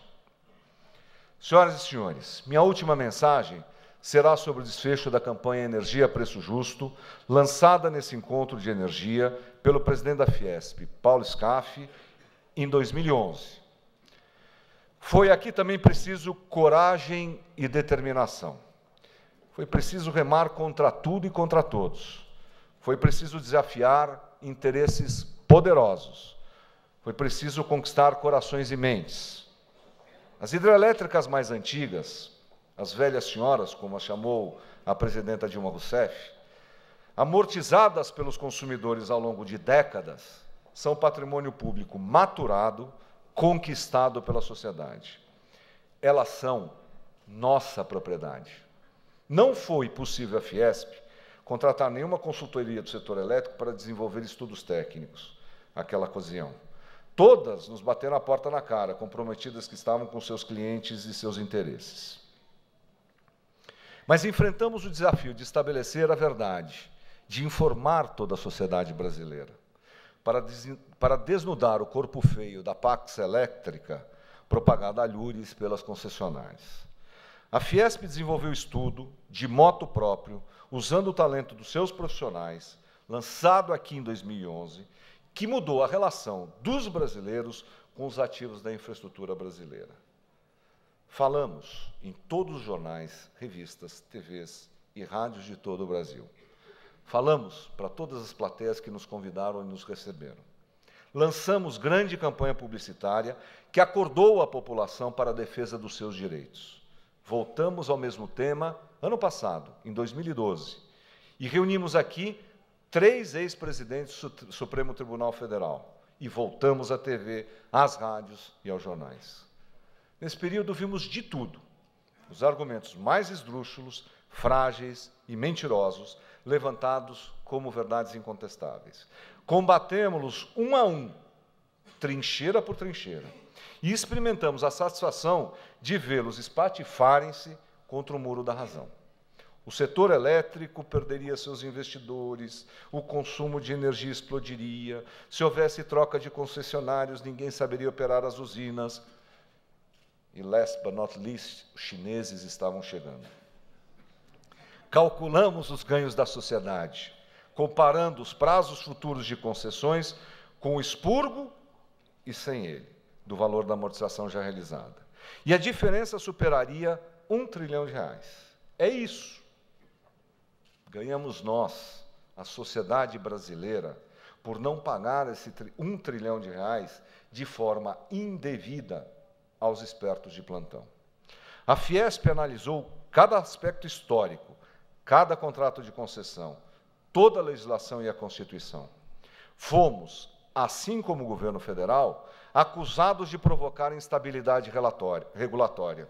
Senhoras e senhores, minha última mensagem será sobre o desfecho da campanha Energia a Preço Justo, lançada nesse encontro de energia pelo presidente da Fiesp, Paulo Scaff, em dois mil e onze. Foi aqui também preciso coragem e determinação. Foi preciso remar contra tudo e contra todos. Foi preciso desafiar interesses poderosos. Foi preciso conquistar corações e mentes. As hidrelétricas mais antigas, as velhas senhoras, como as chamou a presidenta Dilma Rousseff, amortizadas pelos consumidores ao longo de décadas, são patrimônio público maturado, conquistado pela sociedade. Elas são nossa propriedade. Não foi possível a Fiesp contratar nenhuma consultoria do setor elétrico para desenvolver estudos técnicos naquela ocasião. Todas nos bateram a porta na cara, comprometidas que estavam com seus clientes e seus interesses. Mas enfrentamos o desafio de estabelecer a verdade, de informar toda a sociedade brasileira, para, des para desnudar o corpo feio da Pax Elétrica, propagada a lures pelas concessionárias. A Fiesp desenvolveu estudo de moto próprio, usando o talento dos seus profissionais, lançado aqui em dois mil e onze, que mudou a relação dos brasileiros com os ativos da infraestrutura brasileira. Falamos em todos os jornais, revistas, T Vs e rádios de todo o Brasil. Falamos para todas as plateias que nos convidaram e nos receberam. Lançamos grande campanha publicitária que acordou a população para a defesa dos seus direitos. voltamos ao mesmo tema ano passado, em dois mil e doze, e reunimos aqui três ex-presidentes do Supremo Tribunal Federal, e voltamos à T V, às rádios e aos jornais. Nesse período vimos de tudo, os argumentos mais esdrúxulos, frágeis e mentirosos, levantados como verdades incontestáveis. Combatemos-los um a um, trincheira por trincheira, e experimentamos a satisfação de vê-los espatifarem-se contra o muro da razão. O setor elétrico perderia seus investidores, o consumo de energia explodiria, se houvesse troca de concessionários, ninguém saberia operar as usinas. E, last but not least, os chineses estavam chegando. Calculamos os ganhos da sociedade, comparando os prazos futuros de concessões com o expurgo e sem ele, do valor da amortização já realizada. E a diferença superaria um trilhão de reais. É isso. Ganhamos nós, a sociedade brasileira, por não pagar esse um trilhão de reais de forma indevida aos espertos de plantão. A Fiesp analisou cada aspecto histórico, cada contrato de concessão, toda a legislação e a Constituição. Fomos, assim como o governo federal, acusados de provocar instabilidade regulatória.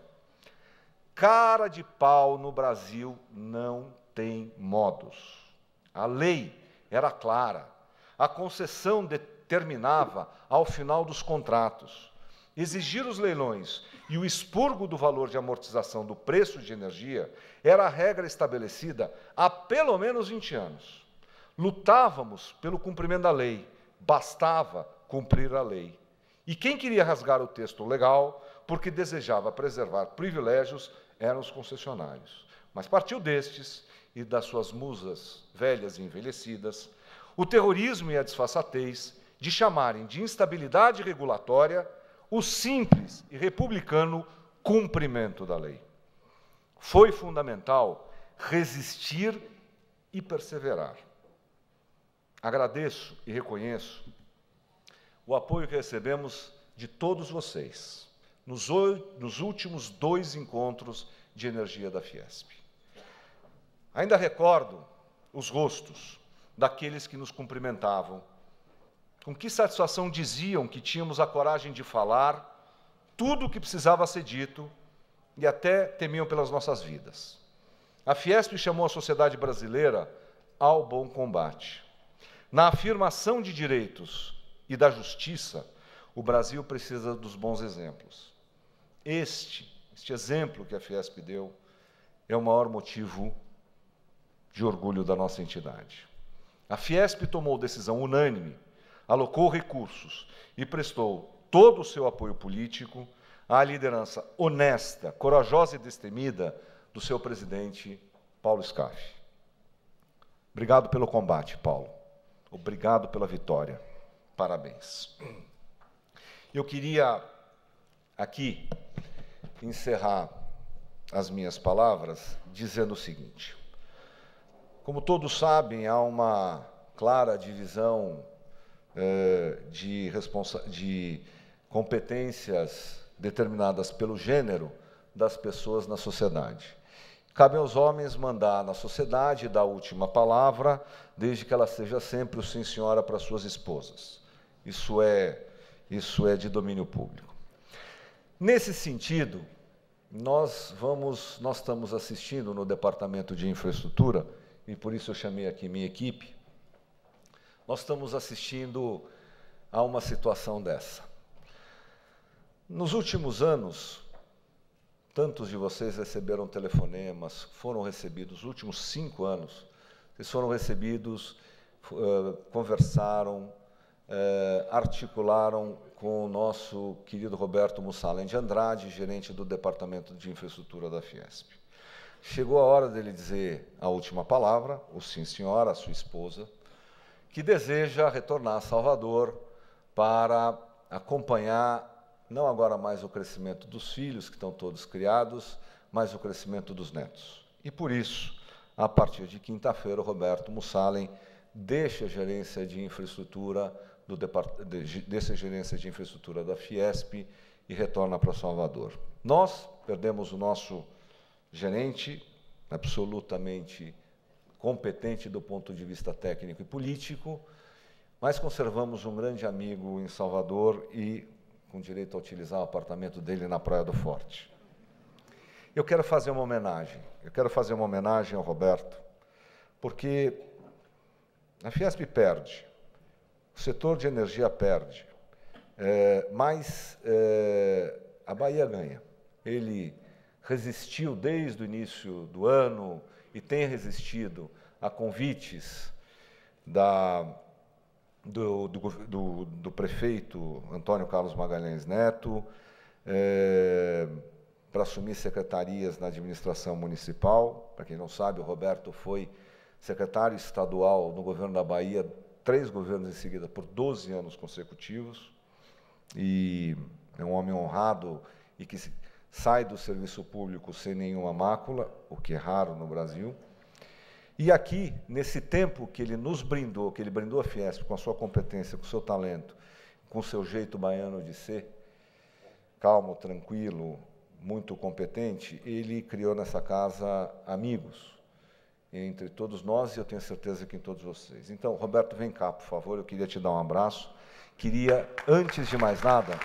Cara de pau no Brasil não tem modos. A lei era clara. A concessão determinava ao final dos contratos. Exigir os leilões e o expurgo do valor de amortização do preço de energia era a regra estabelecida há pelo menos vinte anos. Lutávamos pelo cumprimento da lei, bastava cumprir a lei. E quem queria rasgar o texto legal, porque desejava preservar privilégios, eram os concessionários. Mas partiu destes e das suas musas velhas e envelhecidas, o terrorismo e a disfarçatez de chamarem de instabilidade regulatória o simples e republicano cumprimento da lei. Foi fundamental resistir e perseverar. Agradeço e reconheço o apoio que recebemos de todos vocês nos, nos últimos dois encontros de energia da Fiesp. Ainda recordo os rostos daqueles que nos cumprimentavam, com que satisfação diziam que tínhamos a coragem de falar tudo o que precisava ser dito e até temiam pelas nossas vidas. A Fiesp chamou a sociedade brasileira ao bom combate. Na afirmação de direitos e da justiça, o Brasil precisa dos bons exemplos. Este, este exemplo que a Fiesp deu é o maior motivo de orgulho da nossa entidade. A Fiesp tomou decisão unânime, alocou recursos e prestou todo o seu apoio político à liderança honesta, corajosa e destemida do seu presidente, Paulo Scaff. Obrigado pelo combate, Paulo. Obrigado pela vitória. Parabéns. Eu queria aqui encerrar as minhas palavras dizendo o seguinte. Como todos sabem, há uma clara divisão eh, de, de competências determinadas pelo gênero das pessoas na sociedade. Cabe aos homens mandar na sociedade, dar a última palavra, desde que ela seja sempre o sim, senhora para suas esposas. Isso é, isso é de domínio público. Nesse sentido, nós, vamos, nós estamos assistindo no Departamento de Infraestrutura, e por isso eu chamei aqui minha equipe, nós estamos assistindo a uma situação dessa. Nos últimos anos, tantos de vocês receberam telefonemas, foram recebidos, nos últimos cinco anos, vocês foram recebidos, uh, conversaram, uh, articularam com o nosso querido Roberto Mussalem de Andrade, gerente do Departamento de Infraestrutura da Fiesp. Chegou a hora dele dizer a última palavra, o sim, senhora, a sua esposa, que deseja retornar a Salvador para acompanhar, não agora mais o crescimento dos filhos, que estão todos criados, mas o crescimento dos netos. E por isso, a partir de quinta-feira, o Roberto Mussalem deixa a gerência de infraestrutura, do depart... deixa a gerência de infraestrutura da Fiesp e retorna para Salvador. Nós perdemos o nosso gerente absolutamente competente do ponto de vista técnico e político, mas conservamos um grande amigo em Salvador e com direito a utilizar o apartamento dele na Praia do Forte. Eu quero fazer uma homenagem, eu quero fazer uma homenagem ao Roberto, porque a Fiesp perde, o setor de energia perde, é, mas é, a Bahia ganha. Ele resistiu desde o início do ano e tem resistido a convites da, do, do, do, do prefeito Antônio Carlos Magalhães Neto, é, para assumir secretarias na administração municipal. Para quem não sabe, o Roberto foi secretário estadual no governo da Bahia, três governos em seguida, por doze anos consecutivos, e é um homem honrado e que sai do serviço público sem nenhuma mácula, o que é raro no Brasil. E aqui, nesse tempo que ele nos brindou, que ele brindou a Fiesp com a sua competência, com o seu talento, com o seu jeito baiano de ser, calmo, tranquilo, muito competente, ele criou nessa casa amigos, entre todos nós, e eu tenho certeza que em todos vocês. Então, Roberto, vem cá, por favor, eu queria te dar um abraço. Queria, antes de mais nada...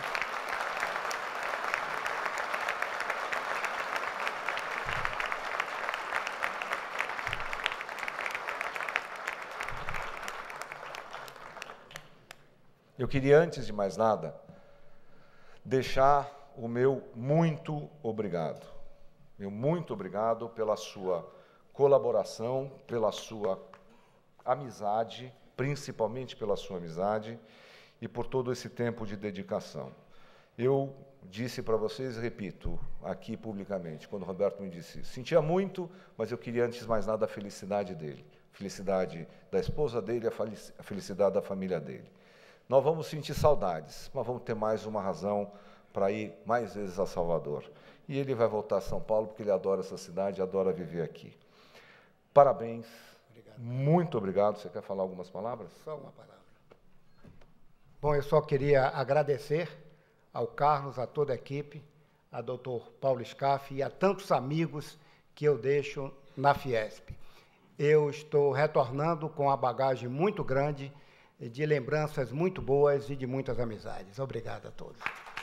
Eu queria, antes de mais nada, deixar o meu muito obrigado. Meu muito obrigado pela sua colaboração, pela sua amizade, principalmente pela sua amizade, e por todo esse tempo de dedicação. Eu disse para vocês, repito, aqui publicamente, quando o Roberto me disse, sentia muito, mas eu queria, antes de mais nada, a felicidade dele, a felicidade da esposa dele, a felicidade da família dele. Nós vamos sentir saudades, mas vamos ter mais uma razão para ir mais vezes a Salvador. E ele vai voltar a São Paulo, porque ele adora essa cidade, adora viver aqui. Parabéns. Obrigado. Muito obrigado. Você quer falar algumas palavras? Só uma palavra. Bom, eu só queria agradecer ao Carlos, a toda a equipe, a doutor Paulo Scaff e a tantos amigos que eu deixo na Fiesp. Eu estou retornando com uma bagagem muito grande, de lembranças muito boas e de muitas amizades. Obrigado a todos.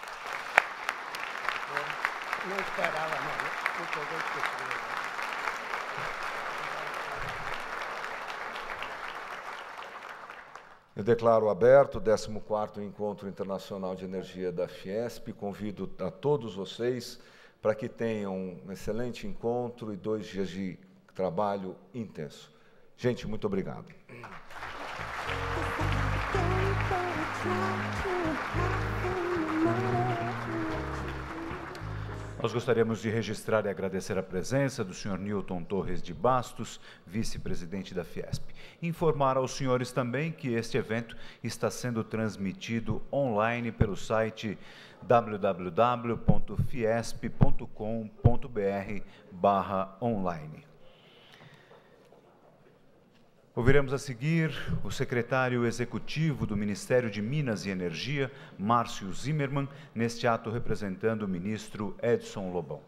Não esperava, não. Não peguei esquecido. Eu declaro aberto o décimo quarto Encontro Internacional de Energia da Fiesp. Convido a todos vocês para que tenham um excelente encontro e dois dias de trabalho intenso. Gente, muito obrigado. Nós gostaríamos de registrar e agradecer a presença do senhor Newton Torres de Bastos, vice-presidente da Fiesp. Informar aos senhores também que este evento está sendo transmitido online pelo site w w w ponto fiesp ponto com ponto br barra online. Ouviremos a seguir o secretário executivo do Ministério de Minas e Energia, Márcio Zimmermann, neste ato representando o ministro Edson Lobão.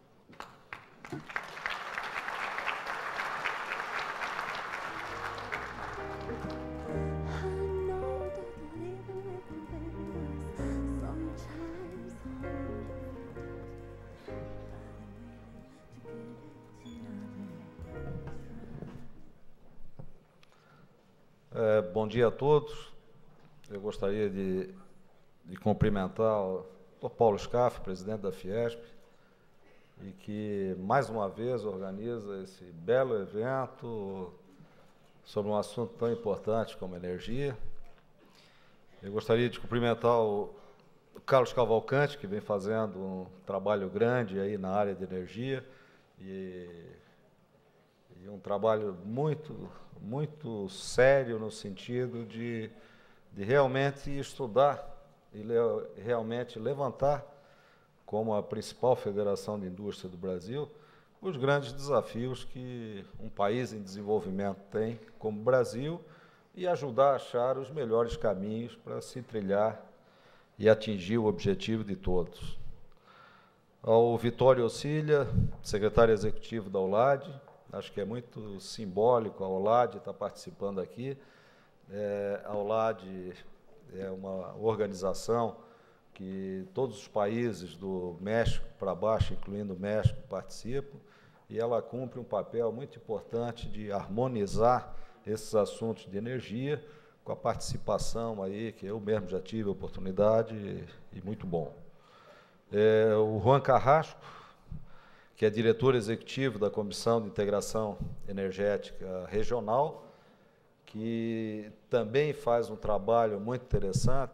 É, bom dia a todos. Eu gostaria de, de cumprimentar o doutor Paulo Scaff, presidente da Fiesp, e que, mais uma vez, organiza esse belo evento sobre um assunto tão importante como energia. Eu gostaria de cumprimentar o, o Carlos Cavalcante, que vem fazendo um trabalho grande aí na área de energia, e, e um trabalho muito... muito sério no sentido de, de realmente estudar e le, realmente levantar, como a principal federação de indústria do Brasil, os grandes desafios que um país em desenvolvimento tem, como o Brasil, e ajudar a achar os melhores caminhos para se trilhar e atingir o objetivo de todos. ao Vitório Ocília, secretário executivo da OLAD. Acho que é muito simbólico a OLAD estar participando aqui. É, a OLAD é uma organização que todos os países do México para baixo, incluindo o México, participam, e ela cumpre um papel muito importante de harmonizar esses assuntos de energia com a participação aí, que eu mesmo já tive a oportunidade, e, e muito bom. É, o Juan Carrasco, que é diretor executivo da Comissão de Integração Energética Regional, que também faz um trabalho muito interessante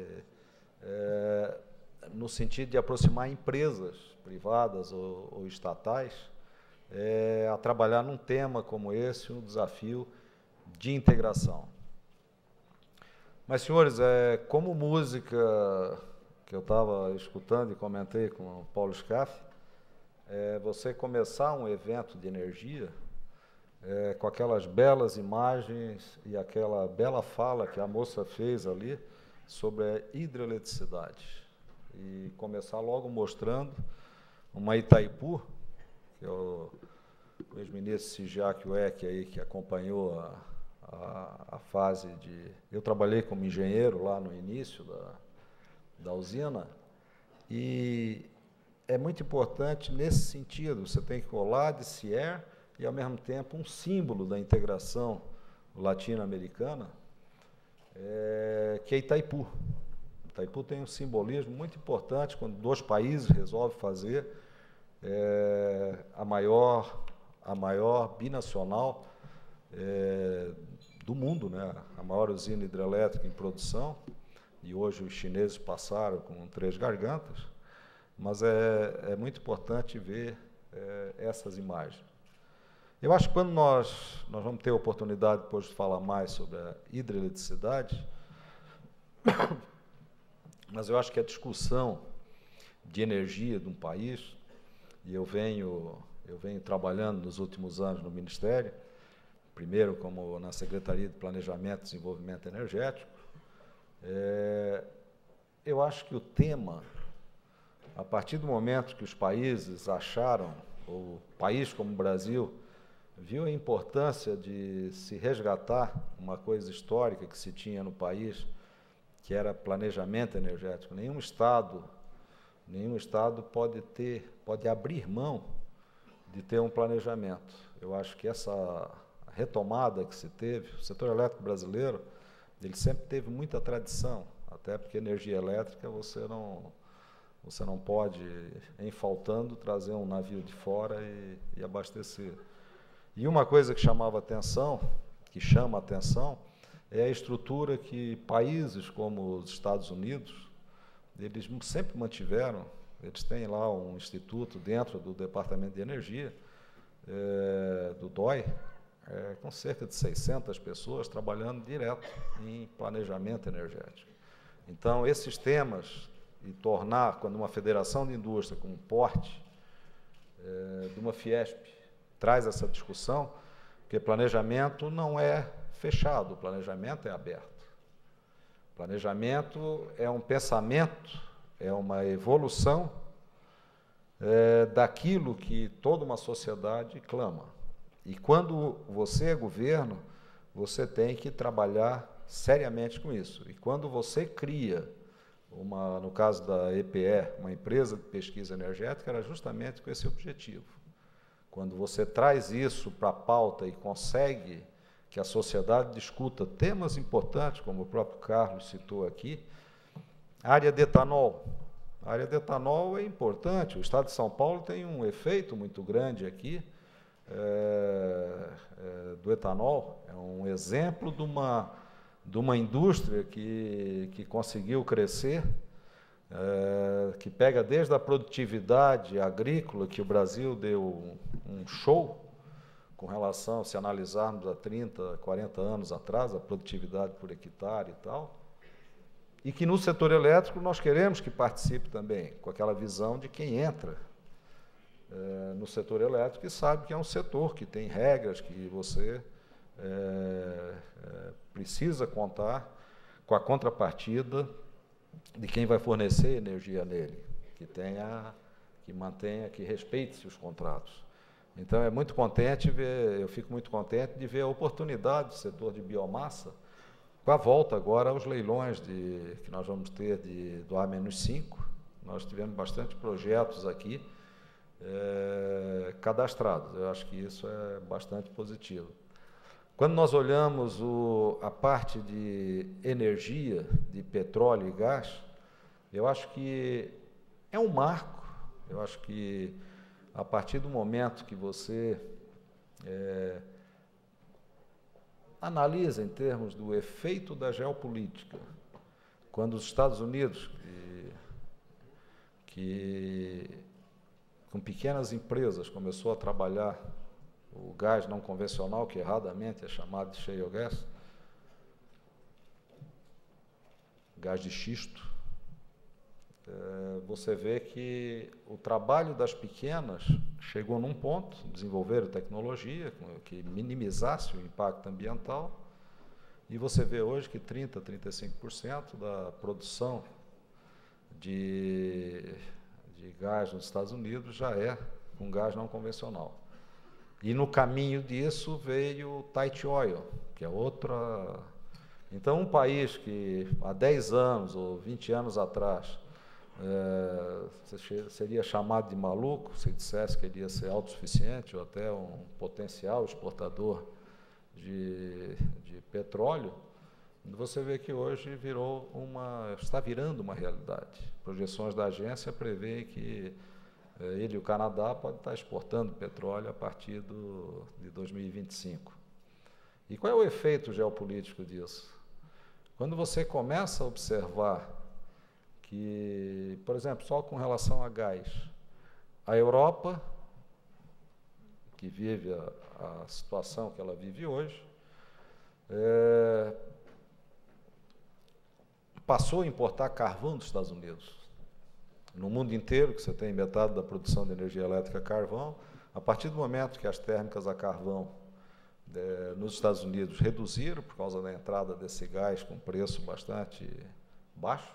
é, no sentido de aproximar empresas privadas ou, ou estatais é, a trabalhar num tema como esse, um desafio de integração. Mas, senhores, é, como música que eu estava escutando e comentei com o Paulo Scaff, é, você começar um evento de energia é, com aquelas belas imagens e aquela bela fala que a moça fez ali sobre a hidroeletricidade. E começar logo mostrando uma Itaipu, que é o ex-ministro Sigiac Weck aí, que acompanhou a, a, a fase de... Eu trabalhei como engenheiro lá no início da, da usina, e é muito importante nesse sentido, você tem que colar de C I E R e, ao mesmo tempo, um símbolo da integração latino-americana, é, que é Itaipu. Itaipu tem um simbolismo muito importante quando dois países resolvem fazer é, a maior, a maior binacional é, do mundo, né? A maior usina hidrelétrica em produção, e hoje os chineses passaram com Três Gargantas, mas é, é muito importante ver é, essas imagens. Eu acho que quando nós, nós vamos ter a oportunidade depois de falar mais sobre a hidroeletricidade, mas eu acho que a discussão de energia de um país, e eu venho, eu venho trabalhando nos últimos anos no Ministério, primeiro como na Secretaria de Planejamento e Desenvolvimento Energético, é, eu acho que o tema, a partir do momento que os países acharam, o país como o Brasil, viu a importância de se resgatar uma coisa histórica que se tinha no país, que era planejamento energético. Nenhum Estado, nenhum Estado pode ter, pode abrir mão de ter um planejamento. Eu acho que essa retomada que se teve, o setor elétrico brasileiro, ele sempre teve muita tradição, até porque energia elétrica você não, você não pode, em faltando, trazer um navio de fora e, e abastecer. E uma coisa que chamava atenção, que chama atenção, é a estrutura que países como os Estados Unidos, eles sempre mantiveram. Eles têm lá um instituto dentro do Departamento de Energia, é, do D O I, é, com cerca de seiscentas pessoas trabalhando direto em planejamento energético. Então, esses temas, e tornar, quando uma federação de indústria com um porte é, de uma Fiesp traz essa discussão, porque planejamento não é fechado, o planejamento é aberto. Planejamento é um pensamento, é uma evolução é, daquilo que toda uma sociedade clama. E quando você é governo, você tem que trabalhar seriamente com isso. E quando você cria, uma, no caso da E P E, uma empresa de pesquisa energética, era justamente com esse objetivo. Quando você traz isso para a pauta e consegue que a sociedade discuta temas importantes, como o próprio Carlos citou aqui, a área de etanol. A área de etanol é importante, o Estado de São Paulo tem um efeito muito grande aqui é, é, do etanol, é um exemplo de uma, de uma indústria que, que conseguiu crescer, é, que pega desde a produtividade agrícola, que o Brasil deu um show, com relação, se analisarmos há trinta, quarenta anos atrás, a produtividade por hectare e tal, e que no setor elétrico nós queremos que participe também, com aquela visão de quem entra é, no setor elétrico e sabe que é um setor que tem regras, que você é, é, precisa contar com a contrapartida de quem vai fornecer energia nele, que tenha, que mantenha, que respeite os contratos. Então, é muito contente ver, eu fico muito contente de ver a oportunidade do setor de biomassa, com a volta agora aos leilões de, que nós vamos ter de, do A menos cinco. Nós tivemos bastante projetos aqui é, cadastrados. Eu acho que isso é bastante positivo. Quando nós olhamos o, a parte de energia, de petróleo e gás, eu acho que é um marco. Eu acho que, a partir do momento que você é, analisa em termos do efeito da geopolítica, quando os Estados Unidos, que, que com pequenas empresas começou a trabalhar o gás não convencional, que erradamente é chamado de shale gas, gás de xisto, é, você vê que o trabalho das pequenas chegou num ponto, desenvolveram tecnologia que minimizasse o impacto ambiental, e você vê hoje que trinta, trinta e cinco por cento da produção de, de gás nos Estados Unidos já é com gás não convencional. E no caminho disso veio o tight oil, que é outra... Então, um país que há dez anos ou vinte anos atrás é, seria chamado de maluco se dissesse que ele ia ser autossuficiente ou até um potencial exportador de, de petróleo, você vê que hoje virou uma, está virando uma realidade. Projeções da agência prevêem que ele e o Canadá podem estar exportando petróleo a partir do, de dois mil e vinte e cinco. E qual é o efeito geopolítico disso? Quando você começa a observar que, por exemplo, só com relação a gás, a Europa, que vive a, a situação que ela vive hoje, é, passou a importar carvão dos Estados Unidos. No mundo inteiro, que você tem metade da produção de energia elétrica carvão, a partir do momento que as térmicas a carvão é, nos Estados Unidos reduziram por causa da entrada desse gás com preço bastante baixo,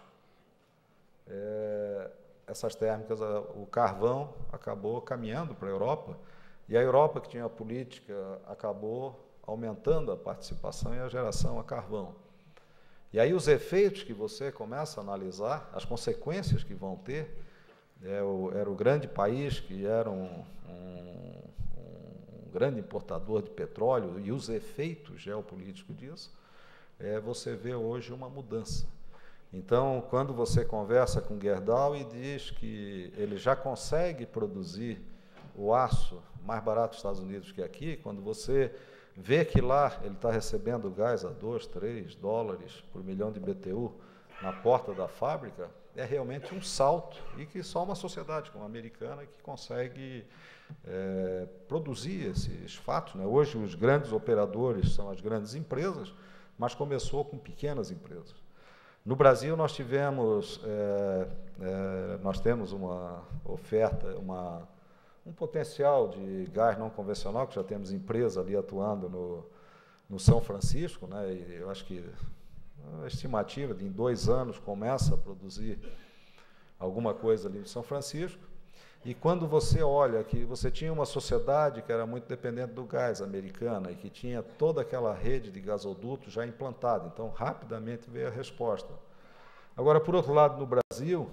é, essas térmicas, a, o carvão acabou caminhando para a Europa, e a Europa, que tinha a política, acabou aumentando a participação e a geração a carvão. E aí os efeitos que você começa a analisar, as consequências que vão ter, é o, era o grande país que era um, um, um grande importador de petróleo, e os efeitos geopolíticos disso, é, você vê hoje uma mudança. Então, quando você conversa com Gerdau e diz que ele já consegue produzir o aço mais barato dos Estados Unidos que aqui, quando você vê que lá ele está recebendo gás a dois, três dólares por milhão de B T U na porta da fábrica, é realmente um salto, e que só uma sociedade como a americana que consegue é, produzir esses fatos, né? Hoje os grandes operadores são as grandes empresas, mas começou com pequenas empresas. No Brasil nós tivemos, é, é, nós temos uma oferta, uma um potencial de gás não convencional, que já temos empresa ali atuando no, no São Francisco, né, e eu acho que a estimativa de em dois anos começa a produzir alguma coisa ali no São Francisco, e quando você olha que você tinha uma sociedade que era muito dependente do gás americana e que tinha toda aquela rede de gasodutos já implantada, então rapidamente veio a resposta. Agora, por outro lado, no Brasil,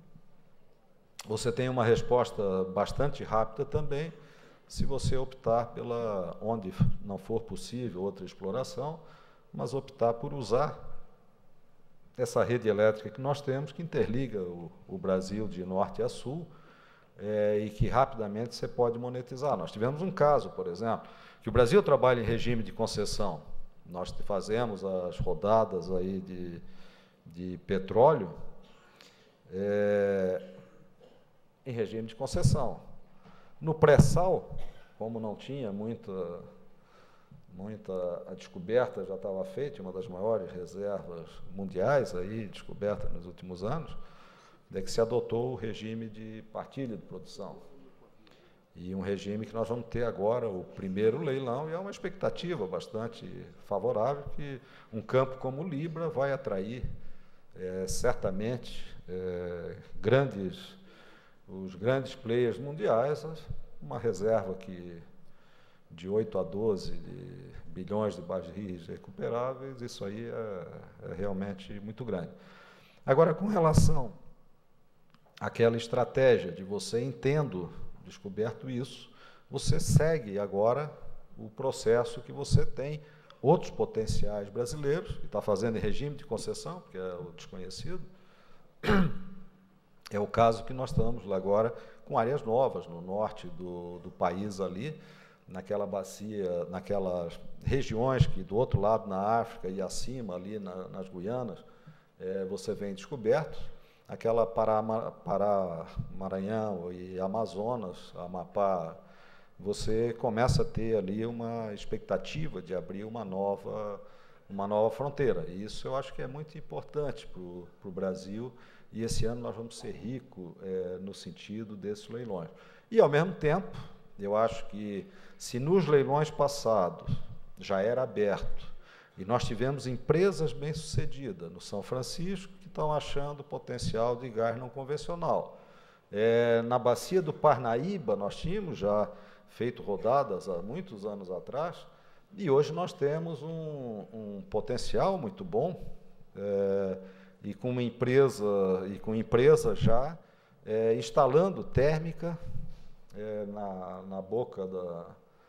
você tem uma resposta bastante rápida também, se você optar pela, onde não for possível outra exploração, mas optar por usar essa rede elétrica que nós temos, que interliga o, o Brasil de norte a sul, é, e que rapidamente você pode monetizar. Nós tivemos um caso, por exemplo, que o Brasil trabalha em regime de concessão. Nós fazemos as rodadas aí de, de petróleo, é, em regime de concessão. No pré-sal, como não tinha muita, muita, a descoberta já estava feita, uma das maiores reservas mundiais aí, descoberta nos últimos anos, é que se adotou o regime de partilha de produção. E um regime que nós vamos ter agora, o primeiro leilão, e é uma expectativa bastante favorável, que um campo como o Libra vai atrair, é, certamente, é, grandes os grandes players mundiais, uma reserva que de oito a doze de bilhões de barris recuperáveis, isso aí é, é realmente muito grande. Agora, com relação àquela estratégia de você, entendo, descoberto isso, você segue agora o processo que você tem outros potenciais brasileiros, que está fazendo em regime de concessão, que é o desconhecido. É o caso que nós estamos lá agora com áreas novas no norte do, do país ali, naquela bacia, naquelas regiões que do outro lado na África e acima ali na, nas Guianas, é, você vem descoberto, aquela Pará, Pará, Maranhão e Amazonas, Amapá, você começa a ter ali uma expectativa de abrir uma nova, uma nova fronteira. E isso eu acho que é muito importante para o Brasil, e esse ano nós vamos ser ricos é, no sentido desses leilões. E, ao mesmo tempo, eu acho que se nos leilões passados já era aberto, e nós tivemos empresas bem-sucedidas no São Francisco que estão achando potencial de gás não convencional. É, na bacia do Parnaíba, nós tínhamos já feito rodadas há muitos anos atrás, e hoje nós temos um, um potencial muito bom, é, e com uma empresa, e com empresa já é, instalando térmica é, na, na boca da,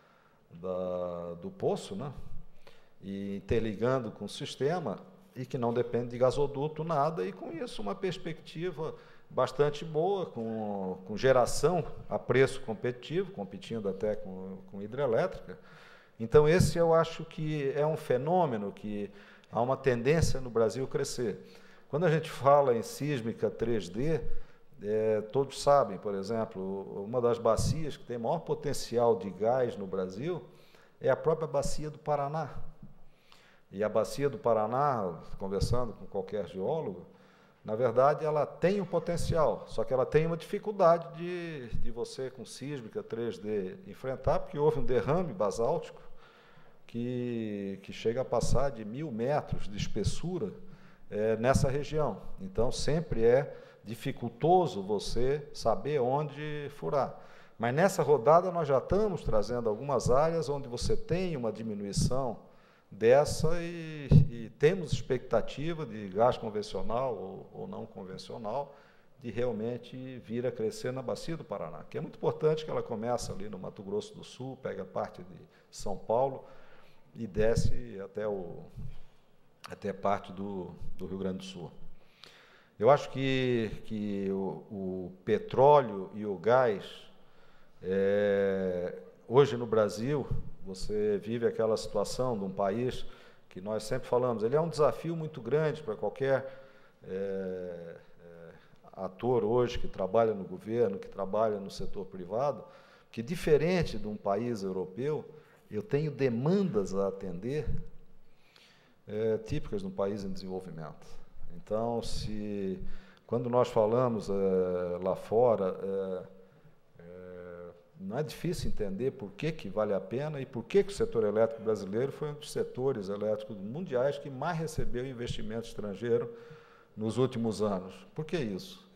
da, do poço, né? E interligando com o sistema, e que não depende de gasoduto, nada, e com isso uma perspectiva bastante boa, com, com geração a preço competitivo, competindo até com, com hidrelétrica. Então, esse eu acho que é um fenômeno que há uma tendência no Brasil crescer. Quando a gente fala em sísmica três D, é, todos sabem, por exemplo, uma das bacias que tem maior potencial de gás no Brasil é a própria bacia do Paraná. E a bacia do Paraná, conversando com qualquer geólogo, na verdade, ela tem um potencial, só que ela tem uma dificuldade de, de você, com sísmica três D, enfrentar, porque houve um derrame basáltico que, que chega a passar de mil metros de espessura é, nessa região. Então, sempre é dificultoso você saber onde furar. Mas nessa rodada nós já estamos trazendo algumas áreas onde você tem uma diminuição dessa e, e temos expectativa de gás convencional ou, ou não convencional de realmente vir a crescer na bacia do Paraná, que é muito importante que ela começa ali no Mato Grosso do Sul, pega parte de São Paulo e desce até, o, até parte do, do Rio Grande do Sul. Eu acho que, que o, o petróleo e o gás, é, hoje no Brasil, você vive aquela situação de um país que nós sempre falamos, ele é um desafio muito grande para qualquer é, é, ator hoje que trabalha no governo, que trabalha no setor privado, que diferente de um país europeu, eu tenho demandas a atender é, típicas de um país em desenvolvimento. Então, se quando nós falamos é, lá fora, é, não é difícil entender por que, que vale a pena e por que, que o setor elétrico brasileiro foi um dos setores elétricos mundiais que mais recebeu investimento estrangeiro nos últimos anos. Por que isso?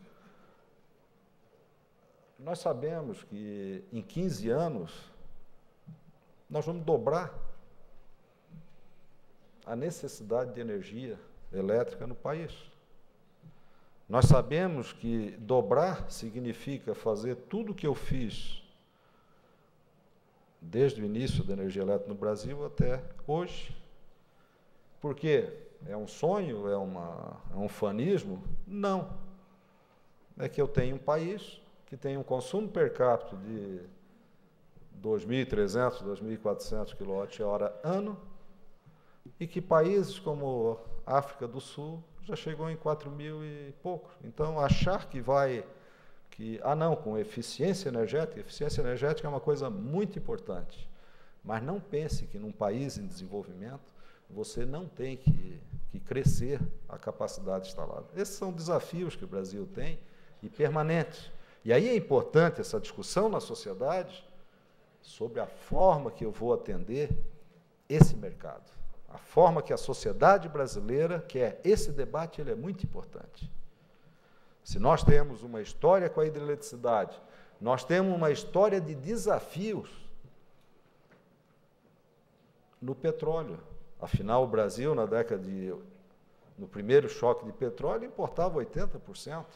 Nós sabemos que em quinze anos nós vamos dobrar a necessidade de energia elétrica no país. Nós sabemos que dobrar significa fazer tudo o que eu fiz desde o início da energia elétrica no Brasil até hoje. Por quê? É um sonho? É, uma, é um fanismo? Não. É que eu tenho um país que tem um consumo per capita de dois mil e trezentos, dois mil e quatrocentos quilowatt-hora ano, e que países como a África do Sul já chegou em quatro mil e pouco. Então, achar que vai... que, ah, não, com eficiência energética, eficiência energética é uma coisa muito importante, mas não pense que num país em desenvolvimento você não tem que, que crescer a capacidade instalada. Esses são desafios que o Brasil tem e permanentes. E aí é importante essa discussão na sociedade sobre a forma que eu vou atender esse mercado, a forma que a sociedade brasileira quer. Esse debate ele é muito importante. Se nós temos uma história com a hidroeletricidade, nós temos uma história de desafios no petróleo. Afinal, o Brasil, na década de... no primeiro choque de petróleo, importava oitenta por cento.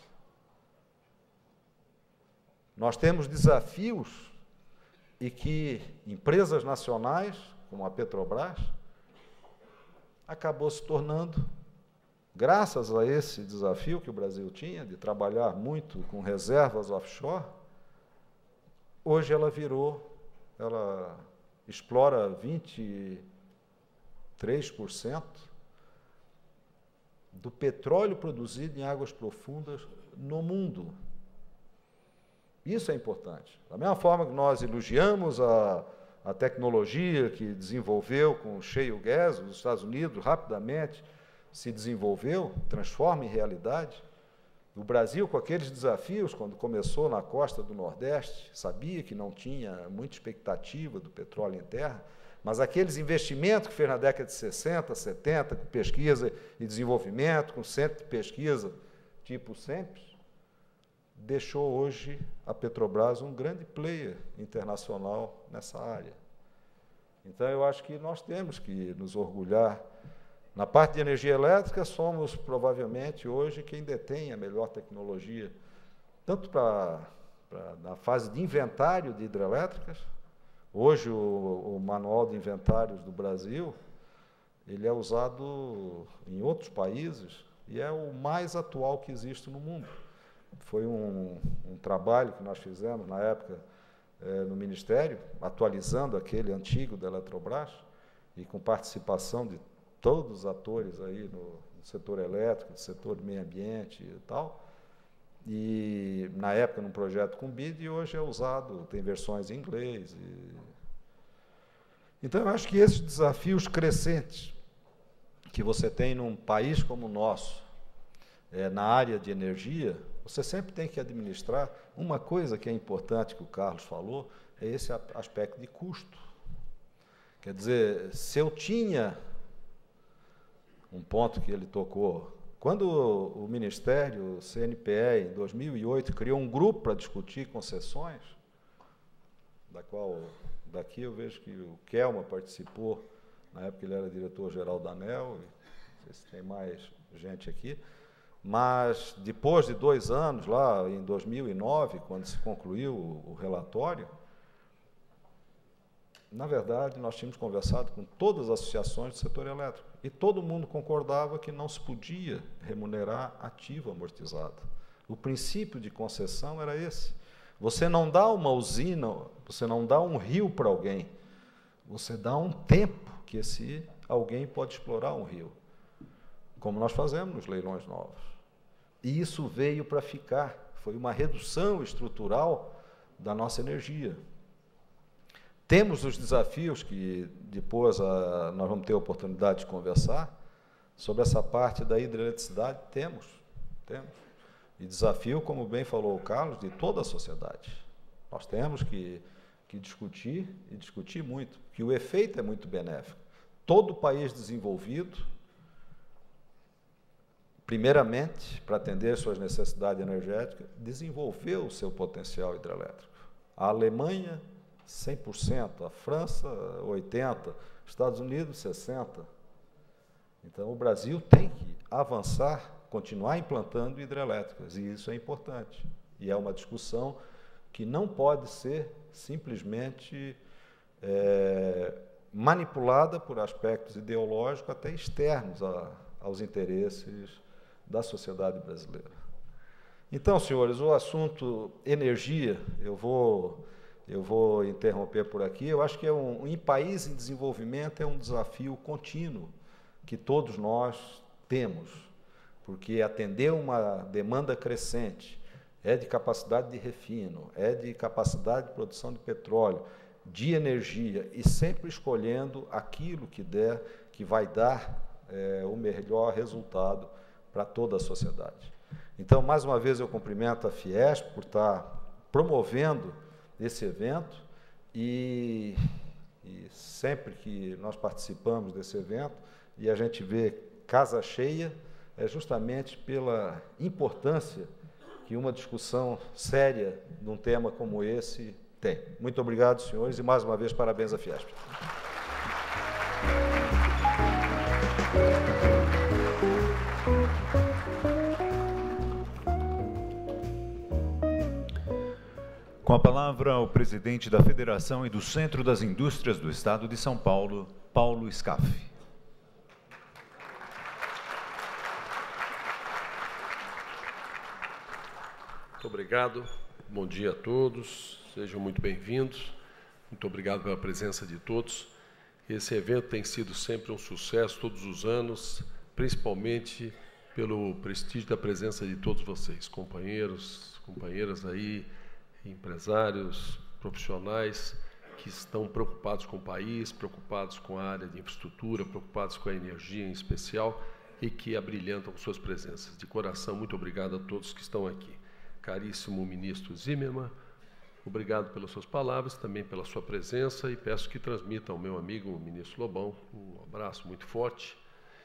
Nós temos desafios e que empresas nacionais, como a Petrobras, acabou se tornando, graças a esse desafio que o Brasil tinha, de trabalhar muito com reservas offshore, hoje ela virou, ela explora vinte e três por cento do petróleo produzido em águas profundas no mundo. Isso é importante. Da mesma forma que nós elogiamos a, a tecnologia que desenvolveu com o shale gas, os Estados Unidos rapidamente se desenvolveu, transforma em realidade. O Brasil, com aqueles desafios, quando começou na costa do Nordeste, sabia que não tinha muita expectativa do petróleo em terra, mas aqueles investimentos que fez na década de sessenta, setenta, com pesquisa e desenvolvimento, com centro de pesquisa tipo SEMPES, deixou hoje a Petrobras um grande player internacional nessa área. Então, eu acho que nós temos que nos orgulhar. Na parte de energia elétrica, somos, provavelmente, hoje, quem detém a melhor tecnologia, tanto para, para na fase de inventário de hidrelétricas. Hoje, o, o Manual de Inventários do Brasil, ele é usado em outros países e é o mais atual que existe no mundo. Foi um, um trabalho que nós fizemos, na época, eh, no Ministério, atualizando aquele antigo da Eletrobras, e com participação de todos os atores aí no, no setor elétrico, no setor do meio ambiente e tal, e na época num projeto com B I D, e hoje é usado, tem versões em inglês. E... Então, eu acho que esses desafios crescentes que você tem num país como o nosso, é, na área de energia, você sempre tem que administrar. Uma coisa que é importante que o Carlos falou é esse aspecto de custo. Quer dizer, se eu tinha um ponto que ele tocou, quando o Ministério, o C N P E, em dois mil e oito, criou um grupo para discutir concessões, da qual, daqui eu vejo que o Kelma participou, na época ele era diretor-geral da ANEEL, não sei se tem mais gente aqui, mas depois de dois anos, lá em dois mil e nove, quando se concluiu o, o relatório, na verdade, nós tínhamos conversado com todas as associações do setor elétrico e todo mundo concordava que não se podia remunerar ativo amortizado. O princípio de concessão era esse. Você não dá uma usina, você não dá um rio para alguém, você dá um tempo que esse alguém pode explorar um rio, como nós fazemos nos leilões novos. E isso veio para ficar, foi uma redução estrutural da nossa energia. Temos os desafios que depois a, nós vamos ter a oportunidade de conversar sobre essa parte da hidroeletricidade, temos, temos. E desafio, como bem falou o Carlos, de toda a sociedade. Nós temos que, que discutir, e discutir muito, que o efeito é muito benéfico. Todo país desenvolvido, primeiramente, para atender suas necessidades energéticas, desenvolveu o seu potencial hidrelétrico. A Alemanha, cem por cento, a França, oitenta por cento, Estados Unidos, sessenta por cento. Então, o Brasil tem que avançar, continuar implantando hidrelétricas, e isso é importante. E é uma discussão que não pode ser simplesmente é, manipulada por aspectos ideológicos, até externos a, aos interesses da sociedade brasileira. Então, senhores, o assunto energia, eu vou... Eu vou interromper por aqui. Eu acho que é um, em país em desenvolvimento é um desafio contínuo que todos nós temos, porque atender uma demanda crescente é de capacidade de refino, é de capacidade de produção de petróleo, de energia, e sempre escolhendo aquilo que der, que vai dar é, o melhor resultado para toda a sociedade. Então, mais uma vez, eu cumprimento a Fiesp por estar promovendo esse evento, e, e sempre que nós participamos desse evento e a gente vê casa cheia, é justamente pela importância que uma discussão séria num tema como esse tem. Muito obrigado, senhores, e mais uma vez parabéns à Fiesp. Com a palavra, o presidente da Federação e do Centro das Indústrias do Estado de São Paulo, Paulo Scaff. Muito obrigado, bom dia a todos, sejam muito bem-vindos, muito obrigado pela presença de todos. Esse evento tem sido sempre um sucesso todos os anos, principalmente pelo prestígio da presença de todos vocês, companheiros, companheiras aí, empresários, profissionais que estão preocupados com o país, preocupados com a área de infraestrutura, preocupados com a energia em especial e que abrilhantam com suas presenças. De coração, muito obrigado a todos que estão aqui. Caríssimo ministro Zimmermann, obrigado pelas suas palavras, também pela sua presença e peço que transmita ao meu amigo, o ministro Lobão, um abraço muito forte.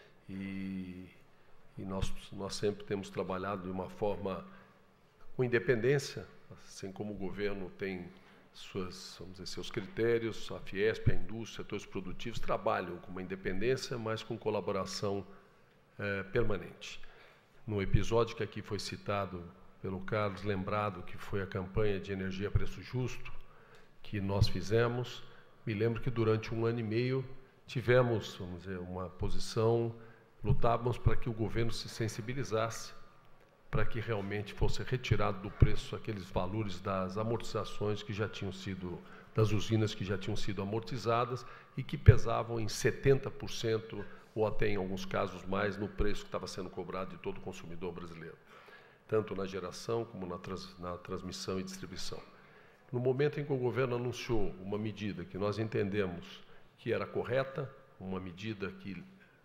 E, e nós, nós sempre temos trabalhado de uma forma com independência, assim como o governo tem suas, vamos dizer, seus critérios, a Fiesp, a indústria, setores produtivos trabalham com uma independência, mas com colaboração eh, permanente. No episódio que aqui foi citado pelo Carlos, lembrado que foi a campanha de energia a preço justo que nós fizemos, me lembro que durante um ano e meio tivemos, vamos dizer, uma posição, lutávamos para que o governo se sensibilizasse, para que realmente fosse retirado do preço aqueles valores das amortizações que já tinham sido, das usinas que já tinham sido amortizadas e que pesavam em setenta por cento ou até em alguns casos mais no preço que estava sendo cobrado de todo o consumidor brasileiro, tanto na geração como na, trans, na transmissão e distribuição. No momento em que o governo anunciou uma medida que nós entendemos que era correta, uma medida que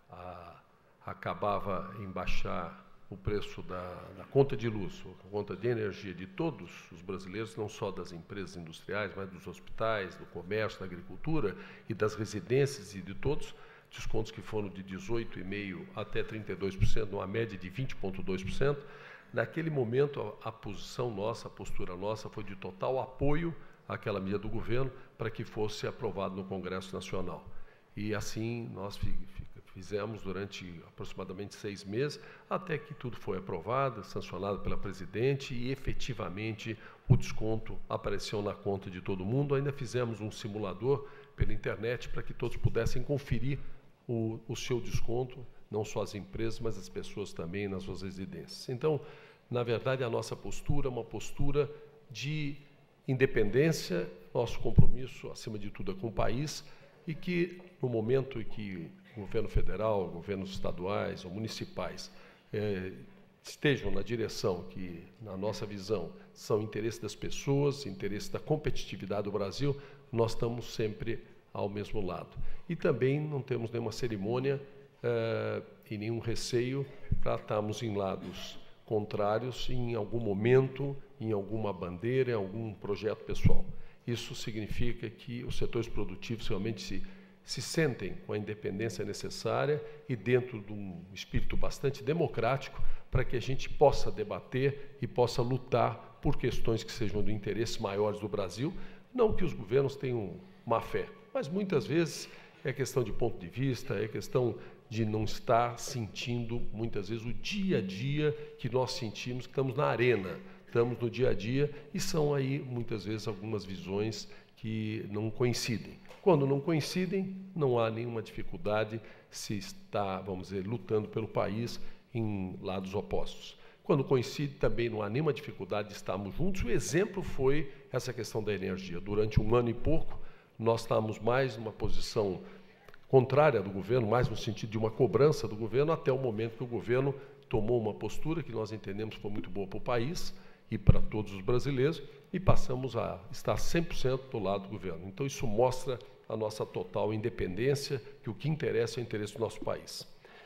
a, acabava em baixar o preço da, da conta de luz, a conta de energia de todos os brasileiros, não só das empresas industriais, mas dos hospitais, do comércio, da agricultura e das residências e de todos, descontos que foram de dezoito vírgula cinco por cento até trinta e dois por cento, numa média de vinte vírgula dois por cento. Naquele momento, a, a posição nossa, a postura nossa foi de total apoio àquela medida do governo para que fosse aprovado no Congresso Nacional. E assim nós fi, fi, fizemos durante aproximadamente seis meses, até que tudo foi aprovado, sancionado pela presidente e efetivamente o desconto apareceu na conta de todo mundo. Ainda fizemos um simulador pela internet para que todos pudessem conferir o, o seu desconto, não só as empresas, mas as pessoas também nas suas residências. Então, na verdade, a nossa postura é uma postura de independência, nosso compromisso, acima de tudo, é com o país, e que, no momento em que o governo federal, governos estaduais ou municipais eh, estejam na direção que, na nossa visão, são interesse das pessoas, interesse da competitividade do Brasil, nós estamos sempre ao mesmo lado. E também não temos nenhuma cerimônia eh, e nenhum receio para estarmos em lados contrários em algum momento, em alguma bandeira, em algum projeto pessoal. Isso significa que os setores produtivos realmente se, se sentem com a independência necessária e dentro de um espírito bastante democrático para que a gente possa debater e possa lutar por questões que sejam de interesses maiores do Brasil, não que os governos tenham má fé, mas muitas vezes é questão de ponto de vista, é questão de não estar sentindo, muitas vezes, o dia a dia que nós sentimos, que estamos na arena, estamos no dia a dia, e são aí, muitas vezes, algumas visões que não coincidem. Quando não coincidem, não há nenhuma dificuldade se está, vamos dizer, lutando pelo país em lados opostos. Quando coincide, também não há nenhuma dificuldade de estarmos juntos. O exemplo foi essa questão da energia. Durante um ano e pouco, nós estávamos mais numa posição contrária do governo, mais no sentido de uma cobrança do governo, até o momento que o governo tomou uma postura que nós entendemos que foi muito boa para o país e para todos os brasileiros, e passamos a estar cem por cento do lado do governo. Então, isso mostra a nossa total independência, que o que interessa é o interesse do nosso país.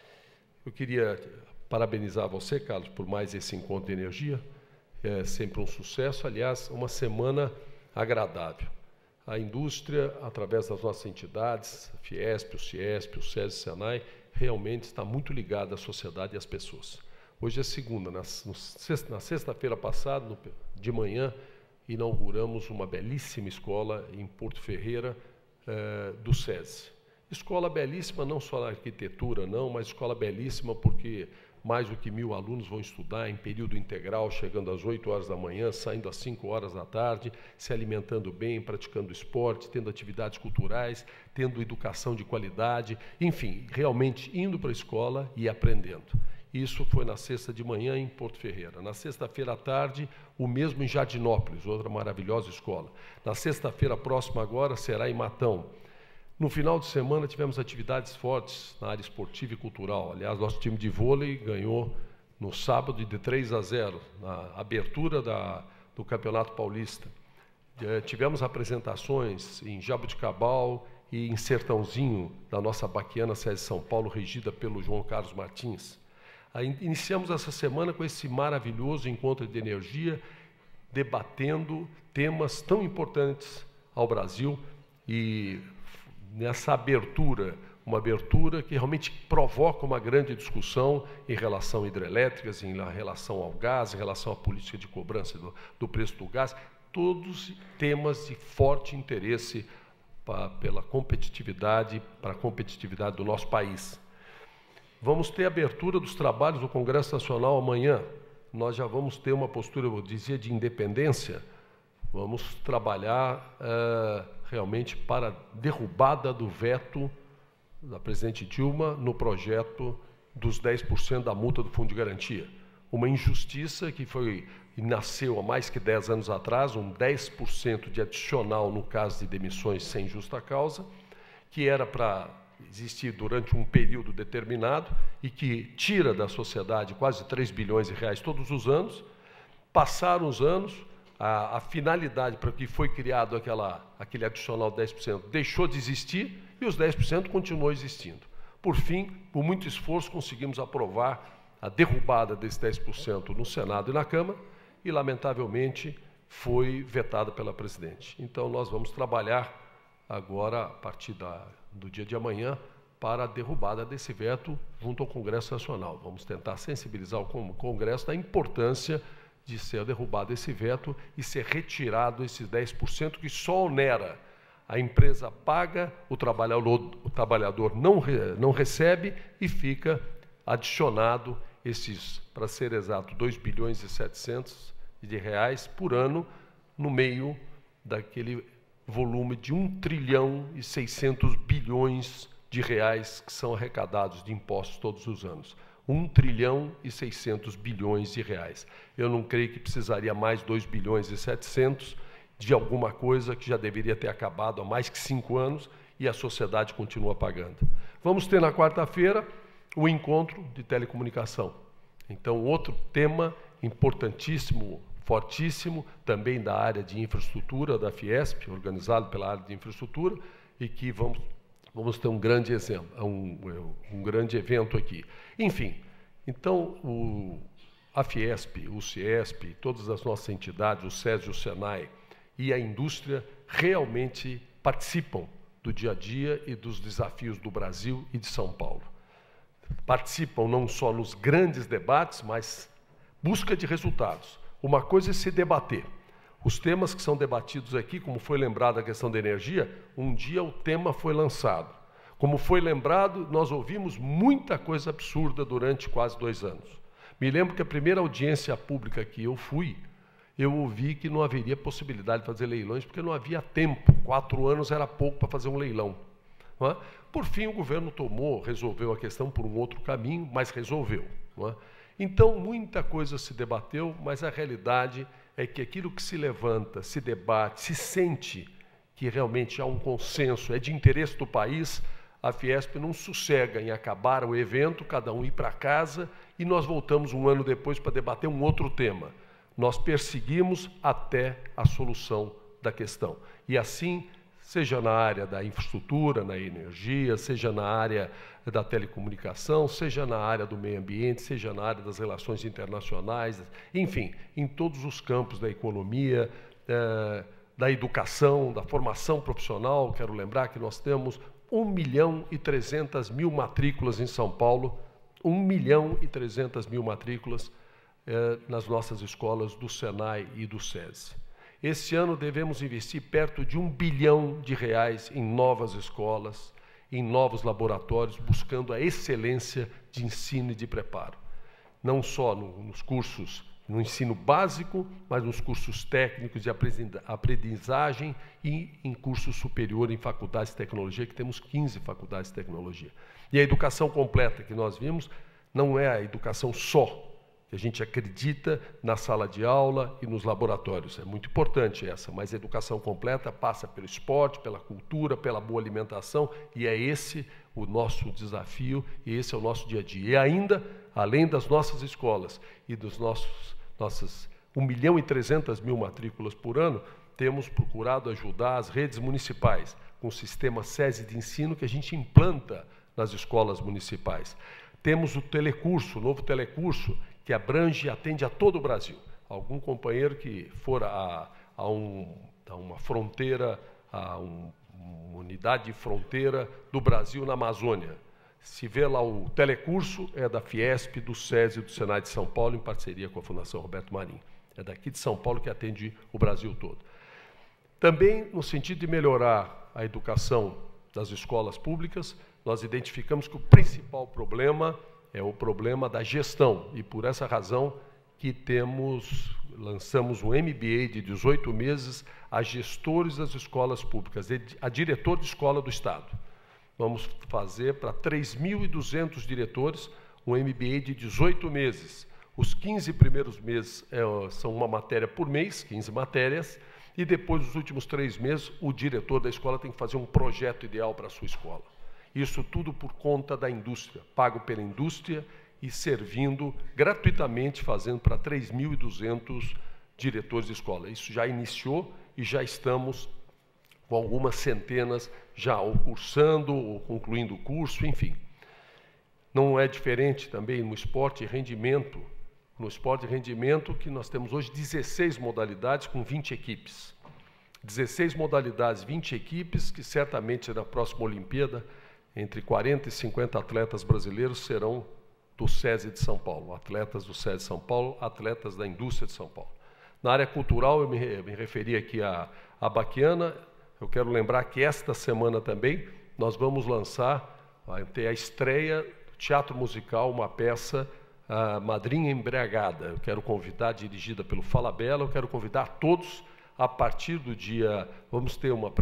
Eu queria parabenizar você, Carlos, por mais esse encontro de energia, é sempre um sucesso, aliás, uma semana agradável. A indústria, através das nossas entidades, a Fiesp, o Ciesp, o SESI, o Senai, realmente está muito ligada à sociedade e às pessoas. Hoje é segunda, na, na sexta-feira passada, no, de manhã, inauguramos uma belíssima escola em Porto Ferreira, eh, do SESI. Escola belíssima não só na arquitetura, não, mas escola belíssima porque mais do que mil alunos vão estudar em período integral, chegando às oito horas da manhã, saindo às cinco horas da tarde, se alimentando bem, praticando esporte, tendo atividades culturais, tendo educação de qualidade, enfim, realmente indo para a escola e aprendendo. Isso foi na sexta de manhã em Porto Ferreira. Na sexta-feira à tarde, o mesmo em Jardinópolis, outra maravilhosa escola. Na sexta-feira próxima agora será em Matão. No final de semana tivemos atividades fortes na área esportiva e cultural. Aliás, nosso time de vôlei ganhou no sábado de três a zero, na abertura da, do Campeonato Paulista. Eh, tivemos apresentações em Jabuticabal e em Sertãozinho, da nossa baquiana SESI São Paulo, regida pelo João Carlos Martins. Aí, iniciamos essa semana com esse maravilhoso encontro de energia, debatendo temas tão importantes ao Brasil e nessa abertura, uma abertura que realmente provoca uma grande discussão em relação a hidrelétricas, em relação ao gás, em relação à política de cobrança do, do preço do gás, todos temas de forte interesse pra, pela competitividade, para a competitividade do nosso país. Vamos ter a abertura dos trabalhos do Congresso Nacional amanhã. Nós já vamos ter uma postura, eu dizia, de independência. Vamos trabalhar uh, realmente para a derrubada do veto da presidente Dilma no projeto dos dez por cento da multa do Fundo de Garantia. Uma injustiça que foi, nasceu há mais que dez anos atrás, um dez por cento de adicional no caso de demissões sem justa causa, que era para existir durante um período determinado e que tira da sociedade quase três bilhões de reais todos os anos. Passaram os anos, A, a finalidade para que foi criado aquela, aquele adicional dez por cento deixou de existir e os dez por cento continuou existindo. Por fim, por muito esforço, conseguimos aprovar a derrubada desse dez por cento no Senado e na Câmara e, lamentavelmente, foi vetada pela presidente. Então, nós vamos trabalhar agora, a partir da, do dia de amanhã, para a derrubada desse veto junto ao Congresso Nacional. Vamos tentar sensibilizar o Congresso da importância de ser derrubado esse veto e ser retirado esses dez por cento que só onera. A empresa paga, o trabalhador, o trabalhador não, re, não recebe e fica adicionado esses, para ser exato, dois bilhões e setecentos de reais por ano, no meio daquele volume de um trilhão e seiscentos bilhões de reais que são arrecadados de impostos todos os anos. um trilhão e seiscentos bilhões de reais. Eu não creio que precisaria mais dois bilhões e setecentos de alguma coisa que já deveria ter acabado há mais que cinco anos e a sociedade continua pagando. Vamos ter na quarta-feira o encontro de telecomunicação. Então, outro tema importantíssimo, fortíssimo, também da área de infraestrutura da Fiesp, organizado pela área de infraestrutura, e que vamos Vamos ter um grande exemplo, um, um grande evento aqui. Enfim, então, o, a Fiesp, o Ciesp, todas as nossas entidades, o SESI, o Senai e a indústria realmente participam do dia a dia e dos desafios do Brasil e de São Paulo. Participam não só nos grandes debates, mas busca de resultados. Uma coisa é se debater. Os temas que são debatidos aqui, como foi lembrado a questão da energia, um dia o tema foi lançado. Como foi lembrado, nós ouvimos muita coisa absurda durante quase dois anos. Me lembro que a primeira audiência pública que eu fui, eu ouvi que não haveria possibilidade de fazer leilões, porque não havia tempo. Quatro anos era pouco para fazer um leilão. Não é? Por fim, o governo tomou, resolveu a questão por um outro caminho, mas resolveu. Não é? Então, muita coisa se debateu, mas a realidade é que aquilo que se levanta, se debate, se sente que realmente há um consenso, é de interesse do país, a Fiesp não sossega em acabar o evento, cada um ir para casa, e nós voltamos um ano depois para debater um outro tema. Nós perseguimos até a solução da questão. E assim, seja na área da infraestrutura, na energia, seja na área da telecomunicação, seja na área do meio ambiente, seja na área das relações internacionais, enfim, em todos os campos da economia, eh, da educação, da formação profissional. Quero lembrar que nós temos um milhão e trezentas mil matrículas em São Paulo um milhão e trezentas mil matrículas eh, nas nossas escolas do Senai e do SESI. Esse ano devemos investir perto de um bilhão de reais em novas escolas, em novos laboratórios, buscando a excelência de ensino e de preparo. Não só no, nos cursos, no ensino básico, mas nos cursos técnicos de aprendizagem e em curso superior em faculdades de tecnologia, que temos quinze faculdades de tecnologia. E a educação completa que nós vimos não é a educação só, que a gente acredita na sala de aula e nos laboratórios. É muito importante essa, mas a educação completa passa pelo esporte, pela cultura, pela boa alimentação, e é esse o nosso desafio, e esse é o nosso dia a dia. E ainda, além das nossas escolas e dos nossos, nossas um milhão e trezentas mil matrículas por ano, temos procurado ajudar as redes municipais com o sistema SESI de ensino que a gente implanta nas escolas municipais. Temos o telecurso, o novo telecurso, que abrange e atende a todo o Brasil. Algum companheiro que for a, a, um, a uma fronteira, a um, uma unidade de fronteira do Brasil na Amazônia, se vê lá o telecurso, é da Fiesp, do SESI e do Senai de São Paulo, em parceria com a Fundação Roberto Marinho. É daqui de São Paulo que atende o Brasil todo. Também, no sentido de melhorar a educação das escolas públicas, nós identificamos que o principal problema é o problema da gestão, e por essa razão que temos, lançamos um M B A de dezoito meses a gestores das escolas públicas, a diretor de escola do Estado. Vamos fazer para três mil e duzentos diretores um M B A de dezoito meses. Os quinze primeiros meses é, são uma matéria por mês, quinze matérias, e depois, os últimos três meses, o diretor da escola tem que fazer um projeto ideal para a sua escola. Isso tudo por conta da indústria, pago pela indústria e servindo gratuitamente, fazendo para três mil e duzentos diretores de escola. Isso já iniciou e já estamos com algumas centenas já ou cursando ou concluindo o curso, enfim. Não é diferente também no esporte e rendimento. No esporte e rendimento, que nós temos hoje dezesseis modalidades com vinte equipes. dezesseis modalidades, vinte equipes, que certamente na próxima Olimpíada, entre quarenta e cinquenta atletas brasileiros serão do SESI de São Paulo, atletas do SESI de São Paulo, atletas da indústria de São Paulo. Na área cultural, eu me, me referi aqui à, à Baquiana, eu quero lembrar que esta semana também nós vamos lançar, vai ter a estreia do teatro musical, uma peça, a Madrinha Embriagada. Eu quero convidar, dirigida pelo Falabella, eu quero convidar todos a partir do dia, vamos ter uma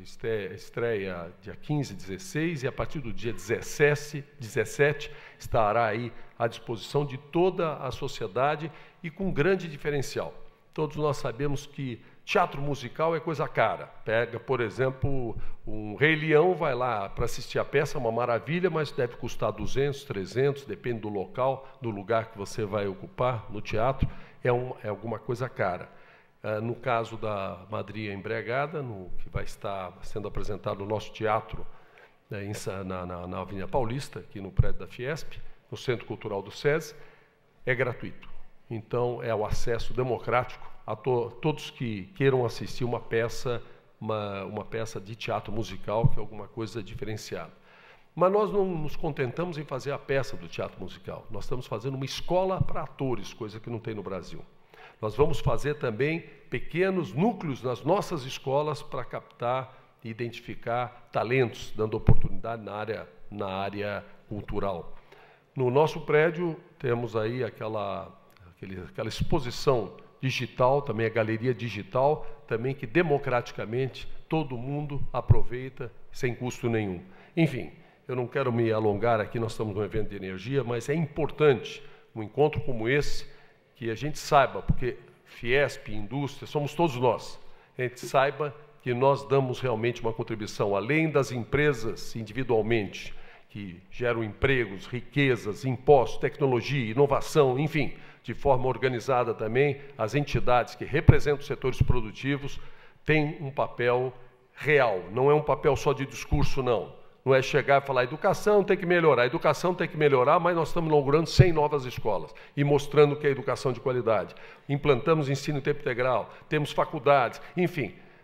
pré-estreia dia quinze, dezesseis, e a partir do dia dezessete, dezessete estará aí à disposição de toda a sociedade e com grande diferencial. Todos nós sabemos que teatro musical é coisa cara. Pega, por exemplo, um Rei Leão, vai lá para assistir a peça, é uma maravilha, mas deve custar duzentos, trezentos, depende do local, do lugar que você vai ocupar no teatro, é, um, é alguma coisa cara. Uh, no caso da Madrinha Embriagada, no, que vai estar sendo apresentado no nosso teatro, né, em, na, na, na Avenida Paulista, aqui no prédio da Fiesp, no Centro Cultural do SESI, é gratuito. Então, é o acesso democrático a to, todos que queiram assistir uma peça, uma, uma peça de teatro musical, que é alguma coisa diferenciada. Mas nós não nos contentamos em fazer a peça do teatro musical. Nós estamos fazendo uma escola para atores, coisa que não tem no Brasil. Nós vamos fazer também pequenos núcleos nas nossas escolas para captar e identificar talentos, dando oportunidade na área, na área cultural. No nosso prédio, temos aí aquela, aquele, aquela exposição digital, também a galeria digital, também que democraticamente todo mundo aproveita sem custo nenhum. Enfim, eu não quero me alongar aqui, nós estamos num evento de energia, mas é importante um encontro como esse, que a gente saiba, porque Fiesp, indústria, somos todos nós, a gente saiba que nós damos realmente uma contribuição, além das empresas individualmente, que geram empregos, riquezas, impostos, tecnologia, inovação, enfim, de forma organizada também, as entidades que representam os setores produtivos têm um papel real, não é um papel só de discurso, não. Não é chegar e falar, a educação tem que melhorar, a educação tem que melhorar, mas nós estamos inaugurando cem novas escolas e mostrando que é educação de qualidade. Implantamos ensino em tempo integral, temos faculdades, enfim,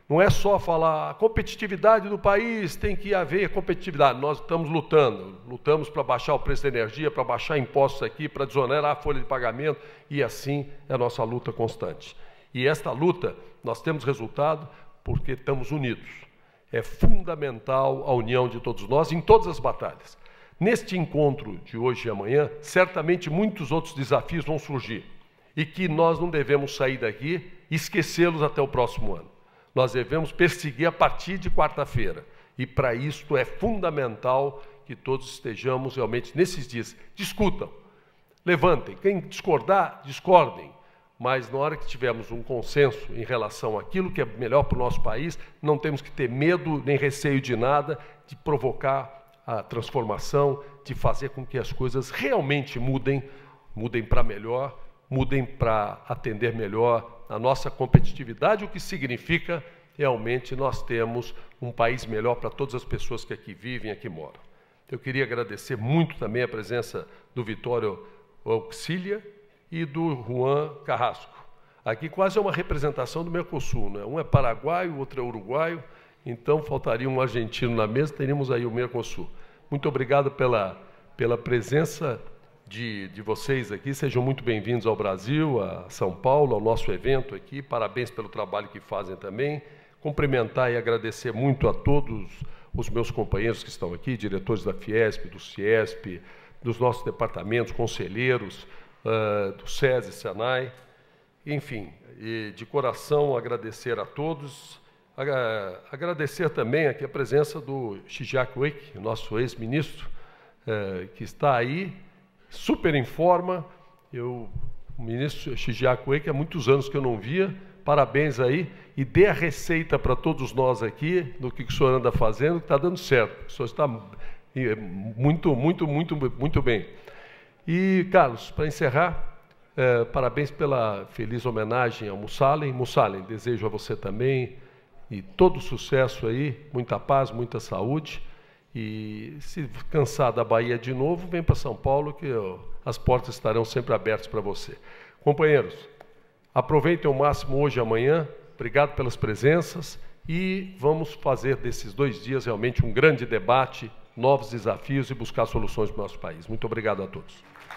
Não é só falar a competitividade do país, tem que haver competitividade. Nós estamos lutando, lutamos para baixar o preço da energia, para baixar impostos aqui, para desonerar a folha de pagamento, e assim é a nossa luta constante. E esta luta, nós temos resultado porque estamos unidos. É fundamental a união de todos nós em todas as batalhas. Neste encontro de hoje e amanhã, certamente muitos outros desafios vão surgir, e que nós não devemos sair daqui e esquecê-los até o próximo ano. Nós devemos perseguir a partir de quarta-feira. E, para isso, é fundamental que todos estejamos realmente nesses dias. Discutam, levantem. Quem discordar, discordem. Mas, na hora que tivermos um consenso em relação àquilo que é melhor para o nosso país, não temos que ter medo nem receio de nada, de provocar a transformação, de fazer com que as coisas realmente mudem, mudem para melhor, mudem para atender melhor a nossa competitividade, o que significa realmente nós temos um país melhor para todas as pessoas que aqui vivem, aqui moram. Eu queria agradecer muito também a presença do Vitório Auxília e do Juan Carrasco. Aqui quase é uma representação do Mercosul, né? Um é paraguaio, o outro é uruguaio, então faltaria um argentino na mesa, teríamos aí o Mercosul. Muito obrigado pela, pela presença De, de vocês aqui, sejam muito bem-vindos ao Brasil, a São Paulo, ao nosso evento aqui, parabéns pelo trabalho que fazem também, cumprimentar e agradecer muito a todos os meus companheiros que estão aqui, diretores da Fiesp, do Ciesp, dos nossos departamentos, conselheiros, uh, do SESI, Senai, enfim, e de coração agradecer a todos, agra agradecer também aqui a presença do Shigeaki Ueki, nosso ex-ministro, uh, que está aí, super em forma. Eu, o ministro Shigeaki Ueki, há muitos anos que eu não via, parabéns aí, e dê a receita para todos nós aqui, do que o senhor anda fazendo, que está dando certo, o senhor está muito, muito, muito, muito bem. E, Carlos, para encerrar, é, parabéns pela feliz homenagem ao Mussalen. Mussalen, desejo a você também, e todo sucesso aí, muita paz, muita saúde. E se cansar da Bahia de novo, vem para São Paulo, que ó, as portas estarão sempre abertas para você. Companheiros, aproveitem ao máximo hoje e amanhã, obrigado pelas presenças, e vamos fazer desses dois dias realmente um grande debate, novos desafios e buscar soluções para o nosso país. Muito obrigado a todos.